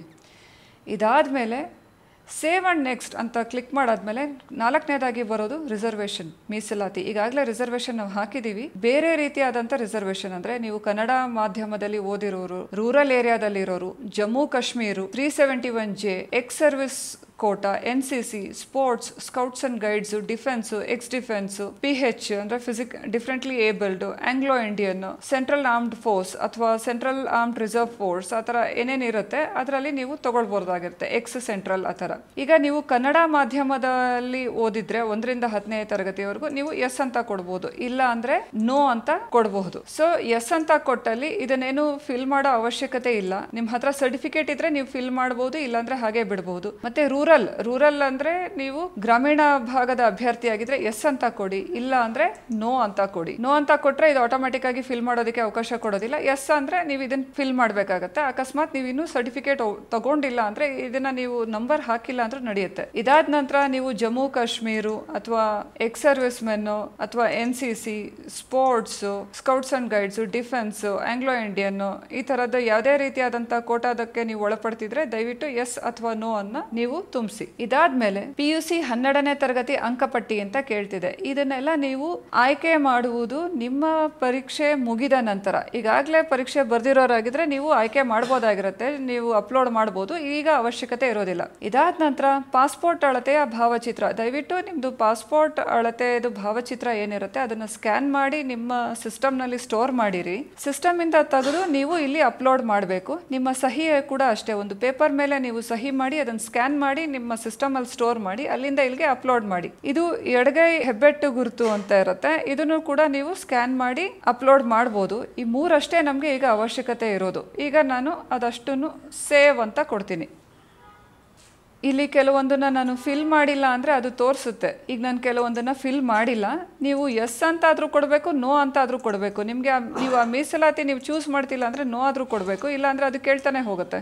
ಇದಾದಮೇಲೆ ಸೇವ್ ಆ್ಯಂಡ್ ನೆಕ್ಸ್ಟ್ ಅಂತ ಕ್ಲಿಕ್ ಮಾಡಾದ್ಮೇಲೆ ನಾಲ್ಕನೇದಾಗಿ ಬರೋದು ರಿಸರ್ವೇಷನ್, ಮೀಸಲಾತಿ. ಈಗಾಗಲೇ ರಿಸರ್ವೇಷನ್ ನಾವು ಹಾಕಿದ್ದೀವಿ. ಬೇರೆ ರೀತಿಯಾದಂಥ ರಿಸರ್ವೇಷನ್ ಅಂದರೆ ನೀವು ಕನ್ನಡ ಮಾಧ್ಯಮದಲ್ಲಿ ಓದಿರೋರು, ರೂರಲ್ ಏರಿಯಾದಲ್ಲಿರೋರು, Jammu Kashmir, three seventy one J, ex service quota, N C C, sports, scouts and guides, defence, ex defence, P H ಅಂದರೆ physic differently abled, Anglo Indian, central armed force ಅಥವಾ ಸೆಂಟ್ರಲ್ ಆರ್ಮ್ಡ್ ರಿಸರ್ವ್ ಫೋರ್ಸ್, ಆ ಥರ ಏನೇನಿರುತ್ತೆ ಅದರಲ್ಲಿ ನೀವು ತಗೊಳ್ಬೋದಾಗಿರುತ್ತೆ. X central ಆ ಥರ. ಈಗ ನೀವು ಕನ್ನಡ ಮಾಧ್ಯಮದಲ್ಲಿ ಓದಿದ್ರೆ ಒಂದರಿಂದ ಹತ್ತನೇ ತರಗತಿವರೆಗೂ ನೀವು ಎಸ್ ಅಂತ ಕೊಡ್ಬೋದು, ಇಲ್ಲ ಅಂದರೆ ನೋ ಅಂತ ಕೊಡಬಹುದು. ಸೊ ಎಸ್ ಅಂತ ಕೊಟ್ಟಲ್ಲಿ ಇದನ್ನೇನು ಫಿಲ್ ಮಾಡೋ ಅವಶ್ಯಕತೆ ಇಲ್ಲ. ನಿಮ್ಮ ಹತ್ರ ಸರ್ಟಿಫಿಕೇಟ್ ಇದ್ರೆ ನೀವು ಫಿಲ್ ಮಾಡ್ಬೋದು, ಇಲ್ಲಾಂದ್ರೆ ಹಾಗೆ ಬಿಡ್ಬೋದು. ಮತ್ತೆ ರೂರಲ್ ರೂರಲ್ ಅಂದ್ರೆ ನೀವು ಗ್ರಾಮೀಣ ಭಾಗದ ಅಭ್ಯರ್ಥಿಯಾಗಿದ್ರೆ ಎಸ್ ಅಂತ ಕೊಡಿ, ಇಲ್ಲ ಅಂದ್ರೆ ನೋ ಅಂತ ಕೊಡಿ. ನೋ ಅಂತ ಕೊಟ್ರೆ ಇದು ಆಟೋಮೆಟಿಕ್ ಆಗಿ ಫಿಲ್ ಮಾಡೋದಕ್ಕೆ ಅವಕಾಶ ಕೊಡೋದಿಲ್ಲ. ಎಸ್ ಅಂದ್ರೆ ನೀವು ಇದನ್ನ ಫಿಲ್ ಮಾಡಬೇಕಾಗತ್ತೆ. ಅಕಸ್ಮಾತ್ ನೀವು ಇನ್ನೂ ಸರ್ಟಿಫಿಕೇಟ್ ತಗೊಂಡಿಲ್ಲ ಅಂದ್ರೆ ಇದನ್ನ ನೀವು ನಂಬರ್ ಹಾಕಿಲ್ಲ ಅಂದ್ರೆ ನಡೆಯುತ್ತೆ. ಇದಾದ ನಂತರ ನೀವು ಜಮ್ಮು ಕಾಶ್ಮೀರು ಅಥವಾ ಎಕ್ಸ್ ಸರ್ವಿಸ್ ಮೆನ್ ಅಥವಾ N C C, sports, scouts and guides, defence, Anglo Indian, ಈ ತರದ ಯಾವುದೇ ರೀತಿಯಾದಂತಹ ಕೋಟಾದಕ್ಕೆ ನೀವು ಒಳಪಡ್ತಿದ್ರೆ ದಯವಿಟ್ಟು ಎಸ್ ಅಥವಾ ನೋ ಅನ್ನ ನೀವು ತುಂಬಿಸಿ. ಇದಾದ್ಮೇಲೆ ಪಿ ಯು ಸಿ ಹನ್ನೆರಡನೇ ತರಗತಿ ಅಂಕಪಟ್ಟಿ ಅಂತ ಕೇಳ್ತಿದೆ. ಇದನ್ನೆಲ್ಲ ನೀವು ಆಯ್ಕೆ ಮಾಡುವುದು ನಿಮ್ಮ ಪರೀಕ್ಷೆ ಮುಗಿದ ನಂತರ. ಈಗಾಗಲೇ ಪರೀಕ್ಷೆ ಬರ್ದಿರೋರಾಗಿದ್ರೆ ನೀವು ಆಯ್ಕೆ ಮಾಡ್ಬೋದಾಗಿರುತ್ತೆ, ನೀವು ಅಪ್ಲೋಡ್ ಮಾಡ್ಬೋದು, ಈಗ ಅವಶ್ಯಕತೆ ಇರೋದಿಲ್ಲ. ಇದಾದ ನಂತರ ಪಾಸ್ಪೋರ್ಟ್ ಅಳತೆಯ ಭಾವಚಿತ್ರ. ದಯವಿಟ್ಟು ನಿಮ್ದು ಪಾಸ್ಪೋರ್ಟ್ ಅಳತೆದು ಭಾವಚಿತ್ರ ಏನಿರುತ್ತೆ ಅದನ್ನ ಸ್ಕ್ಯಾನ್ ಮಾಡಿ ನಿಮ್ಮ ಸಿಸ್ಟಮ್ ನಲ್ಲಿ ಸ್ಟೋರ್ ಮಾಡಿರಿ. ಸಿಸ್ಟಮ್ ಇಂದ ತೆಗೆದು ನೀವು ಇಲ್ಲಿ ಅಪ್ಲೋಡ್ ಮಾಡಬೇಕು. ನಿಮ್ಮ ಸಹಿ ಕೂಡ ಅಷ್ಟೇ, ಒಂದು ಪೇಪರ್ ಮೇಲೆ ನೀವು ಸಹಿ ಮಾಡಿ ಅದನ್ನ ಸ್ಕ್ಯಾನ್ ಮಾಡಿ ನಿಮ್ಮ ಸಿಸ್ಟಮ್ ಅಲ್ಲಿ ಸ್ಟೋರ್ ಮಾಡಿ ಅಲ್ಲಿಂದ ಇಲ್ಲಿಗೆ ಅಪ್ಲೋಡ್ ಮಾಡಿ. ಇದು ಎಡಗೈ ಹೆಬ್ಬೆಟ್ಟು ಗುರುತು ಅಂತ ಇರುತ್ತೆ, ಇದನ್ನು ಕೂಡ ನೀವು ಸ್ಕ್ಯಾನ್ ಮಾಡಿ ಅಪ್ಲೋಡ್ ಮಾಡ್ಬೋದು. ಈ ಮೂರಷ್ಟೇ ನಮಗೆ ಈಗ ಅವಶ್ಯಕತೆ ಇರೋದು. ಈಗ ನಾನು ಅದಷ್ಟನ್ನು ಸೇವ್ ಅಂತ ಕೊಡ್ತೀನಿ. ಇಲ್ಲಿ ಕೆಲವೊಂದನ್ನು ನಾನು ಫಿಲ್ ಮಾಡಿಲ್ಲ ಅಂದರೆ ಅದು ತೋರಿಸುತ್ತೆ. ಈಗ ನಾನು ಕೆಲವೊಂದನ್ನು ಫಿಲ್ ಮಾಡಿಲ್ಲ, ನೀವು ಎಸ್ ಅಂತ ಆದರೂ ಕೊಡಬೇಕು, ನೋ ಅಂತ ಆದರೂ ಕೊಡಬೇಕು. ನಿಮಗೆ ನೀವು ಆ ಮೀಸಲಾತಿ ನೀವು ಚೂಸ್ ಮಾಡ್ತಿಲ್ಲ ಅಂದರೆ ನೋ ಆದರೂ ಕೊಡಬೇಕು, ಇಲ್ಲಾಂದರೆ ಅದು ಕೇಳ್ತಾನೆ ಹೋಗುತ್ತೆ.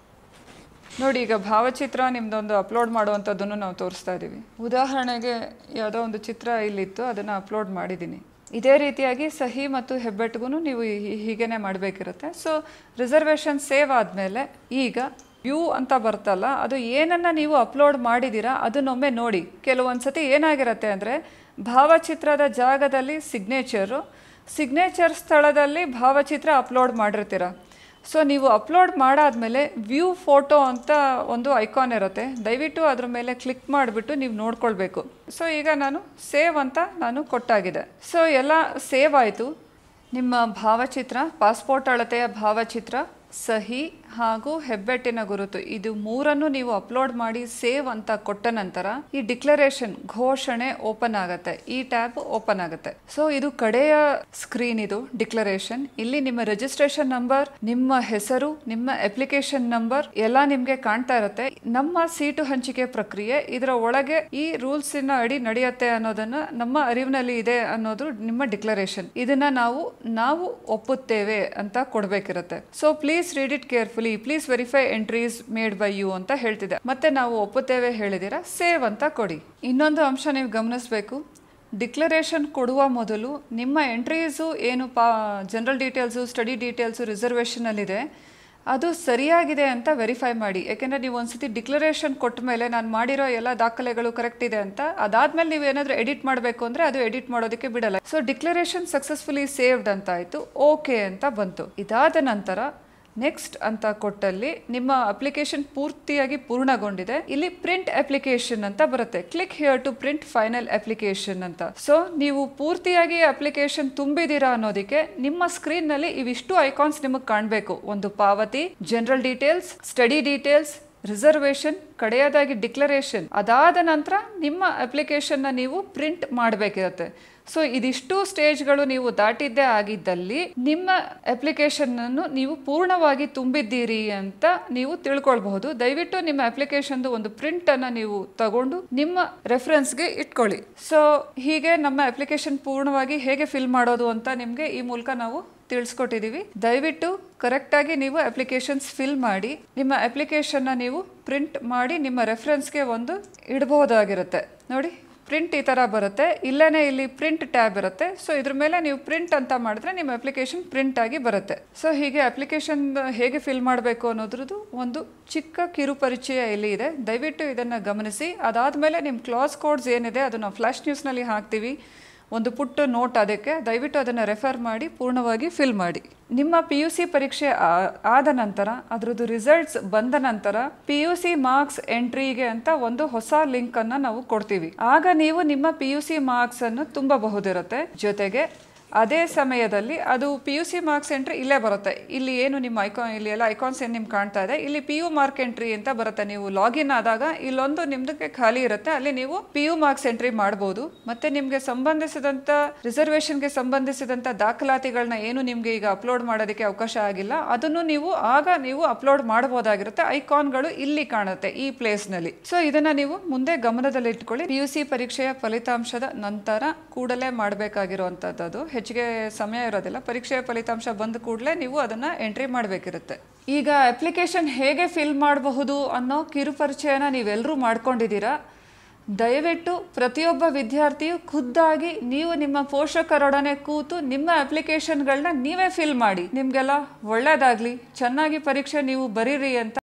ನೋಡಿ, ಈಗ ಭಾವಚಿತ್ರ ನಿಮ್ಮದೊಂದು ಅಪ್ಲೋಡ್ ಮಾಡುವಂಥದ್ದನ್ನು ನಾವು ತೋರಿಸ್ತಾ ಇದ್ದೀವಿ. ಉದಾಹರಣೆಗೆ ಯಾವುದೋ ಒಂದು ಚಿತ್ರ ಇಲ್ಲಿತ್ತು, ಅದನ್ನು ಅಪ್ಲೋಡ್ ಮಾಡಿದ್ದೀನಿ. ಇದೇ ರೀತಿಯಾಗಿ ಸಹಿ ಮತ್ತು ಹೆಬ್ಬೆಟ್ಟಿಗೂ ನೀವು ಹೀಗೇ ಮಾಡಬೇಕಿರುತ್ತೆ. ಸೊ ರಿಸರ್ವೇಷನ್ ಸೇವ್ ಆದಮೇಲೆ ಈಗ ವ್ಯೂ ಅಂತ ಬರ್ತಲ್ಲ, ಅದು ಏನನ್ನು ನೀವು ಅಪ್ಲೋಡ್ ಮಾಡಿದ್ದೀರಾ ಅದನ್ನೊಮ್ಮೆ ನೋಡಿ. ಕೆಲವೊಂದ್ಸತಿ ಏನಾಗಿರುತ್ತೆ ಅಂದರೆ ಭಾವಚಿತ್ರದ ಜಾಗದಲ್ಲಿ ಸಿಗ್ನೇಚರು, ಸಿಗ್ನೇಚರ್ ಸ್ಥಳದಲ್ಲಿ ಭಾವಚಿತ್ರ ಅಪ್ಲೋಡ್ ಮಾಡಿರ್ತೀರ. ಸೊ ನೀವು ಅಪ್ಲೋಡ್ ಮಾಡಾದ್ಮೇಲೆ ವ್ಯೂ ಫೋಟೋ ಅಂತ ಒಂದು ಐಕಾನ್ ಇರುತ್ತೆ, ದಯವಿಟ್ಟು ಅದ್ರ ಮೇಲೆ ಕ್ಲಿಕ್ ಮಾಡಿಬಿಟ್ಟು ನೀವು ನೋಡ್ಕೊಳ್ಬೇಕು. ಸೊ ಈಗ ನಾನು ಸೇವ್ ಅಂತ ನಾನು ಕೊಟ್ಟಾಗಿದೆ. ಸೊ ಎಲ್ಲ ಸೇವ್ ಆಯಿತು. ನಿಮ್ಮ ಭಾವಚಿತ್ರ, ಪಾಸ್ಪೋರ್ಟ್ ಅಳತೆಯ ಭಾವಚಿತ್ರ, ಸಹಿ ಹಾಗೂ ಹೆಬ್ಬೆಟ್ಟಿನ ಗುರುತು, ಇದು ಮೂರನ್ನು ನೀವು ಅಪ್ಲೋಡ್ ಮಾಡಿ ಸೇವ್ ಅಂತ ಕೊಟ್ಟ ನಂತರ ಈ ಡಿಕ್ಲರೇಷನ್ ಘೋಷಣೆ ಓಪನ್ ಆಗುತ್ತೆ, ಈ ಟ್ಯಾಬ್ ಓಪನ್ ಆಗುತ್ತೆ. ಸೊ ಇದು ಕಡೆಯ ಸ್ಕ್ರೀನ್, ಇದು ಡಿಕ್ಲರೇಷನ್. ಇಲ್ಲಿ ನಿಮ್ಮ ರಿಜಿಸ್ಟ್ರೇಷನ್ ನಂಬರ್, ನಿಮ್ಮ ಹೆಸರು, ನಿಮ್ಮ ಅಪ್ಲಿಕೇಶನ್ ನಂಬರ್ ಎಲ್ಲ ನಿಮ್ಗೆ ಕಾಣ್ತಾ ಇರುತ್ತೆ. ನಮ್ಮ ಸೀಟು ಹಂಚಿಕೆ ಪ್ರಕ್ರಿಯೆ ಇದರ ಒಳಗೆ ಈ ರೂಲ್ಸ್ ನ ಅಡಿ ನಡೆಯುತ್ತೆ ಅನ್ನೋದನ್ನ ನಮ್ಮ ಅರಿವಿನಲ್ಲಿ ಇದೆ ಅನ್ನೋದು ನಿಮ್ಮ ಡಿಕ್ಲರೇಷನ್. ಇದನ್ನ ನಾವು ನಾವು ಒಪ್ಪುತ್ತೇವೆ ಅಂತ ಕೊಡ್ಬೇಕಿರುತ್ತೆ. So please read it carefully, please verify entries made by you ಅಂತ ಹೇಳ್ತಿದೆ. ಮತ್ತೆ ನಾವು ಒಪ್ಪುತ್ತೇವೆ ಹೇಳಿದಿರಾ, ಸೇವ್ ಅಂತ ಕೊಡಿ. ಇನ್ನೊಂದು ಅಂಶ ನೀವು ಗಮನಿಸಬೇಕು, ಡಿಕ್ಲರೇಷನ್ ಕೊಡುವ ಮೊದಲು ನಿಮ್ಮ ಎಂಟ್ರೀಸು ಏನು ಪಾ ಜನರಲ್ ಡೀಟೇಲ್ಸು, ಸ್ಟಡಿ ಡೀಟೇಲ್ಸು ರಿಸರ್ವೇಷನಲ್ಲಿದೆ ಅದು ಸರಿಯಾಗಿದೆ ಅಂತ ವೆರಿಫೈ ಮಾಡಿ. ಯಾಕೆಂದರೆ ನೀವು ಒಂದ್ಸತಿ ಡಿಕ್ಲರೇಷನ್ ಕೊಟ್ಟ ಮೇಲೆ ನಾನು ಮಾಡಿರೋ ಎಲ್ಲ ದಾಖಲೆಗಳು ಕರೆಕ್ಟ್ ಇದೆ ಅಂತ, ಅದಾದ್ಮೇಲೆ ನೀವು ಏನಾದರೂ ಎಡಿಟ್ ಮಾಡಬೇಕು ಅಂದರೆ ಅದು ಎಡಿಟ್ ಮಾಡೋದಕ್ಕೆ ಬಿಡಲ್ಲ. ಸೊ ಡಿಕ್ಲರೇಷನ್ ಸಕ್ಸಸ್ಫುಲಿ ಸೇವ್ಡ್ ಅಂತ ಆಯಿತು, ಓಕೆ ಅಂತ ಬಂತು. ಇದಾದ ನಂತರ ನೆಕ್ಸ್ಟ್ ಅಂತ ಕೊಟ್ಟಲ್ಲಿ ನಿಮ್ಮ ಅಪ್ಲಿಕೇಶನ್ ಪೂರ್ತಿಯಾಗಿ ಪೂರ್ಣಗೊಂಡಿದೆ. ಇಲ್ಲಿ ಪ್ರಿಂಟ್ ಅಪ್ಲಿಕೇಶನ್ ಅಂತ ಬರುತ್ತೆ, click here to print final application ಅಂತ. ಸೊ ನೀವು ಪೂರ್ತಿಯಾಗಿ ಅಪ್ಲಿಕೇಶನ್ ತುಂಬಿದೀರಾ ಅನ್ನೋದಕ್ಕೆ ನಿಮ್ಮ ಸ್ಕ್ರೀನ್ ನಲ್ಲಿ ಇವಿಷ್ಟು ಐಕಾನ್ಸ್ ನಿಮಗೆ ಕಾಣಬೇಕು. ಒಂದು ಪಾವತಿ, general details, study details, reservation, ಕಡೆಯದಾಗಿ ಡಿಕ್ಲರೇಷನ್. ಅದಾದ ನಂತರ ನಿಮ್ಮ ಅಪ್ಲಿಕೇಶನ್ನ ನೀವು ಪ್ರಿಂಟ್ ಮಾಡಬೇಕಿರುತ್ತೆ. ಸೊ ಇದಿಷ್ಟು ಸ್ಟೇಜ್ಗಳು ನೀವು ದಾಟಿದ್ದೇ ಆಗಿದ್ದಲ್ಲಿ ನಿಮ್ಮ ಅಪ್ಲಿಕೇಶನ್ ಅನ್ನು ನೀವು ಪೂರ್ಣವಾಗಿ ತುಂಬಿದ್ದೀರಿ ಅಂತ ನೀವು ತಿಳ್ಕೊಳ್ಬಹುದು. ದಯವಿಟ್ಟು ನಿಮ್ಮ ಅಪ್ಲಿಕೇಶನ್ದು ಒಂದು ಪ್ರಿಂಟ್ ಅನ್ನ ನೀವು ತಗೊಂಡು ನಿಮ್ಮ ರೆಫರೆನ್ಸ್ಗೆ ಇಟ್ಕೊಳ್ಳಿ. ಸೊ ಹೀಗೆ ನಮ್ಮ ಅಪ್ಲಿಕೇಶನ್ ಪೂರ್ಣವಾಗಿ ಹೇಗೆ ಫಿಲ್ ಮಾಡೋದು ಅಂತ ನಿಮಗೆ ಈ ಮೂಲಕ ನಾವು ತಿಳಿಸ್ಕೊಟ್ಟಿದ್ದೀವಿ. ದಯವಿಟ್ಟು ಕರೆಕ್ಟಾಗಿ ನೀವು ಅಪ್ಲಿಕೇಶನ್ಸ್ ಫಿಲ್ ಮಾಡಿ ನಿಮ್ಮ ಅಪ್ಲಿಕೇಶನ್ನ ನೀವು ಪ್ರಿಂಟ್ ಮಾಡಿ ನಿಮ್ಮ ರೆಫರೆನ್ಸ್ಗೆ ಒಂದು ಇಡಬಹುದಾಗಿರುತ್ತೆ. ನೋಡಿ, ಪ್ರಿಂಟ್ ಈ ಥರ ಬರುತ್ತೆ, ಇಲ್ಲೇ ಇಲ್ಲಿ ಪ್ರಿಂಟ್ ಟ್ಯಾಬ್ ಇರುತ್ತೆ. ಸೊ ಇದ್ರ ಮೇಲೆ ನೀವು ಪ್ರಿಂಟ್ ಅಂತ ಮಾಡಿದ್ರೆ ನಿಮ್ಮ ಅಪ್ಲಿಕೇಶನ್ ಪ್ರಿಂಟ್ ಆಗಿ ಬರುತ್ತೆ. ಸೊ ಹೀಗೆ ಅಪ್ಲಿಕೇಶನ್ ಹೇಗೆ ಫಿಲ್ ಮಾಡಬೇಕು ಅನ್ನೋದ್ರದ್ದು ಒಂದು ಚಿಕ್ಕ ಕಿರು ಪರಿಚಯ ಇಲ್ಲಿ ಇದೆ, ದಯವಿಟ್ಟು ಇದನ್ನು ಗಮನಿಸಿ. ಅದಾದಮೇಲೆ ನಿಮ್ಮ ಕ್ಲಾಸ್ ಕೋಡ್ಸ್ ಏನಿದೆ ಅದನ್ನು ಫ್ಲಾಶ್ ನ್ಯೂಸ್ನಲ್ಲಿ ಹಾಕ್ತೀವಿ, ಒಂದು ಪುಟ್ಟ ನೋಟ್, ಅದಕ್ಕೆ ದಯವಿಟ್ಟು ಅದನ್ನು ರೆಫರ್ ಮಾಡಿ ಪೂರ್ಣವಾಗಿ ಫಿಲ್ ಮಾಡಿ. ನಿಮ್ಮ ಪಿ ಯು ಸಿ ಪರೀಕ್ಷೆ ಆದ ನಂತರ ಅದರದ್ದು ರಿಸಲ್ಟ್ಸ್ ಬಂದ ನಂತರ ಪಿ ಯು ಸಿ ಮಾರ್ಕ್ಸ್ ಎಂಟ್ರಿಗೆ ಅಂತ ಒಂದು ಹೊಸ ಲಿಂಕ್ ಅನ್ನು ನಾವು ಕೊಡ್ತೀವಿ. ಆಗ ನೀವು ನಿಮ್ಮ ಪಿ ಯು ಸಿ ಮಾರ್ಕ್ಸ್ ಅನ್ನು ತುಂಬಬಹುದಿರುತ್ತೆ. ಜೊತೆಗೆ ಅದೇ ಸಮಯದಲ್ಲಿ ಅದು P U C marks entry ಇಲ್ಲೇ ಬರುತ್ತೆ. ಇಲ್ಲಿ ಏನು ನಿಮ್ಮ ಐಕಾನ್, ಇಲ್ಲಿ ಎಲ್ಲ ಐಕಾನ್ಸ್ ಏನು ನಿಮ್ಗೆ ಕಾಣ್ತಾ ಇದೆ, ಇಲ್ಲಿ ಪಿ ಯು ಮಾರ್ಕ್ ಎಂಟ್ರಿ ಅಂತ ಬರುತ್ತೆ. ನೀವು ಲಾಗಿನ್ ಆದಾಗ ಇಲ್ಲೊಂದು ನಿಮ್ದಕ್ಕೆ ಖಾಲಿ ಇರುತ್ತೆ, ಅಲ್ಲಿ ನೀವು ಪಿ ಯು ಮಾರ್ಕ್ಸ್ ಎಂಟ್ರಿ ಮಾಡ್ಬೋದು. ಮತ್ತೆ ನಿಮಗೆ ಸಂಬಂಧಿಸಿದಂಥ ರಿಸರ್ವೇಷನ್ಗೆ ಸಂಬಂಧಿಸಿದಂಥ ದಾಖಲಾತಿಗಳನ್ನ ಏನು ನಿಮಗೆ ಈಗ ಅಪ್ಲೋಡ್ ಮಾಡೋದಕ್ಕೆ ಅವಕಾಶ ಆಗಿಲ್ಲ, ಅದನ್ನು ನೀವು ಆಗ ನೀವು ಅಪ್ಲೋಡ್ ಮಾಡಬಹುದಾಗಿರುತ್ತೆ. ಐಕಾನ್ಗಳು ಇಲ್ಲಿ ಕಾಣುತ್ತೆ ಈ ಪ್ಲೇಸ್ನಲ್ಲಿ. ಸೊ ಇದನ್ನ ನೀವು ಮುಂದೆ ಗಮನದಲ್ಲಿ ಇಟ್ಕೊಳ್ಳಿ. ಪಿ ಯು ಸಿ ಪರೀಕ್ಷೆಯ ಫಲಿತಾಂಶದ ನಂತರ ಕೂಡಲೇ ಮಾಡಬೇಕಾಗಿರುವಂಥದ್ದು, ಹೆಚ್ಚಿಗೆ ಸಮಯ ಇರೋದಿಲ್ಲ. ಪರೀಕ್ಷೆಯ ಫಲಿತಾಂಶ ಬಂದ ಕೂಡಲೇ ನೀವು ಅದನ್ನು ಎಂಟ್ರಿ ಮಾಡಬೇಕಿರುತ್ತೆ. ಈಗ ಅಪ್ಲಿಕೇಶನ್ ಹೇಗೆ ಫಿಲ್ ಮಾಡಬಹುದು ಅನ್ನೋ ಕಿರು ಪರಿಚಯನ ನೀವೆಲ್ಲರೂ ಮಾಡ್ಕೊಂಡಿದ್ದೀರಾ. ದಯವಿಟ್ಟು ಪ್ರತಿಯೊಬ್ಬ ವಿದ್ಯಾರ್ಥಿಯು ಖುದ್ದಾಗಿ ನೀವು ನಿಮ್ಮ ಪೋಷಕರೊಡನೆ ಕೂತು ನಿಮ್ಮ ಅಪ್ಲಿಕೇಶನ್ಗಳನ್ನ ನೀವೇ ಫಿಲ್ ಮಾಡಿ. ನಿಮಗೆಲ್ಲ ಒಳ್ಳೆಯದಾಗಲಿ, ಚೆನ್ನಾಗಿ ಪರೀಕ್ಷೆ ನೀವು ಬರೀರಿ ಅಂತ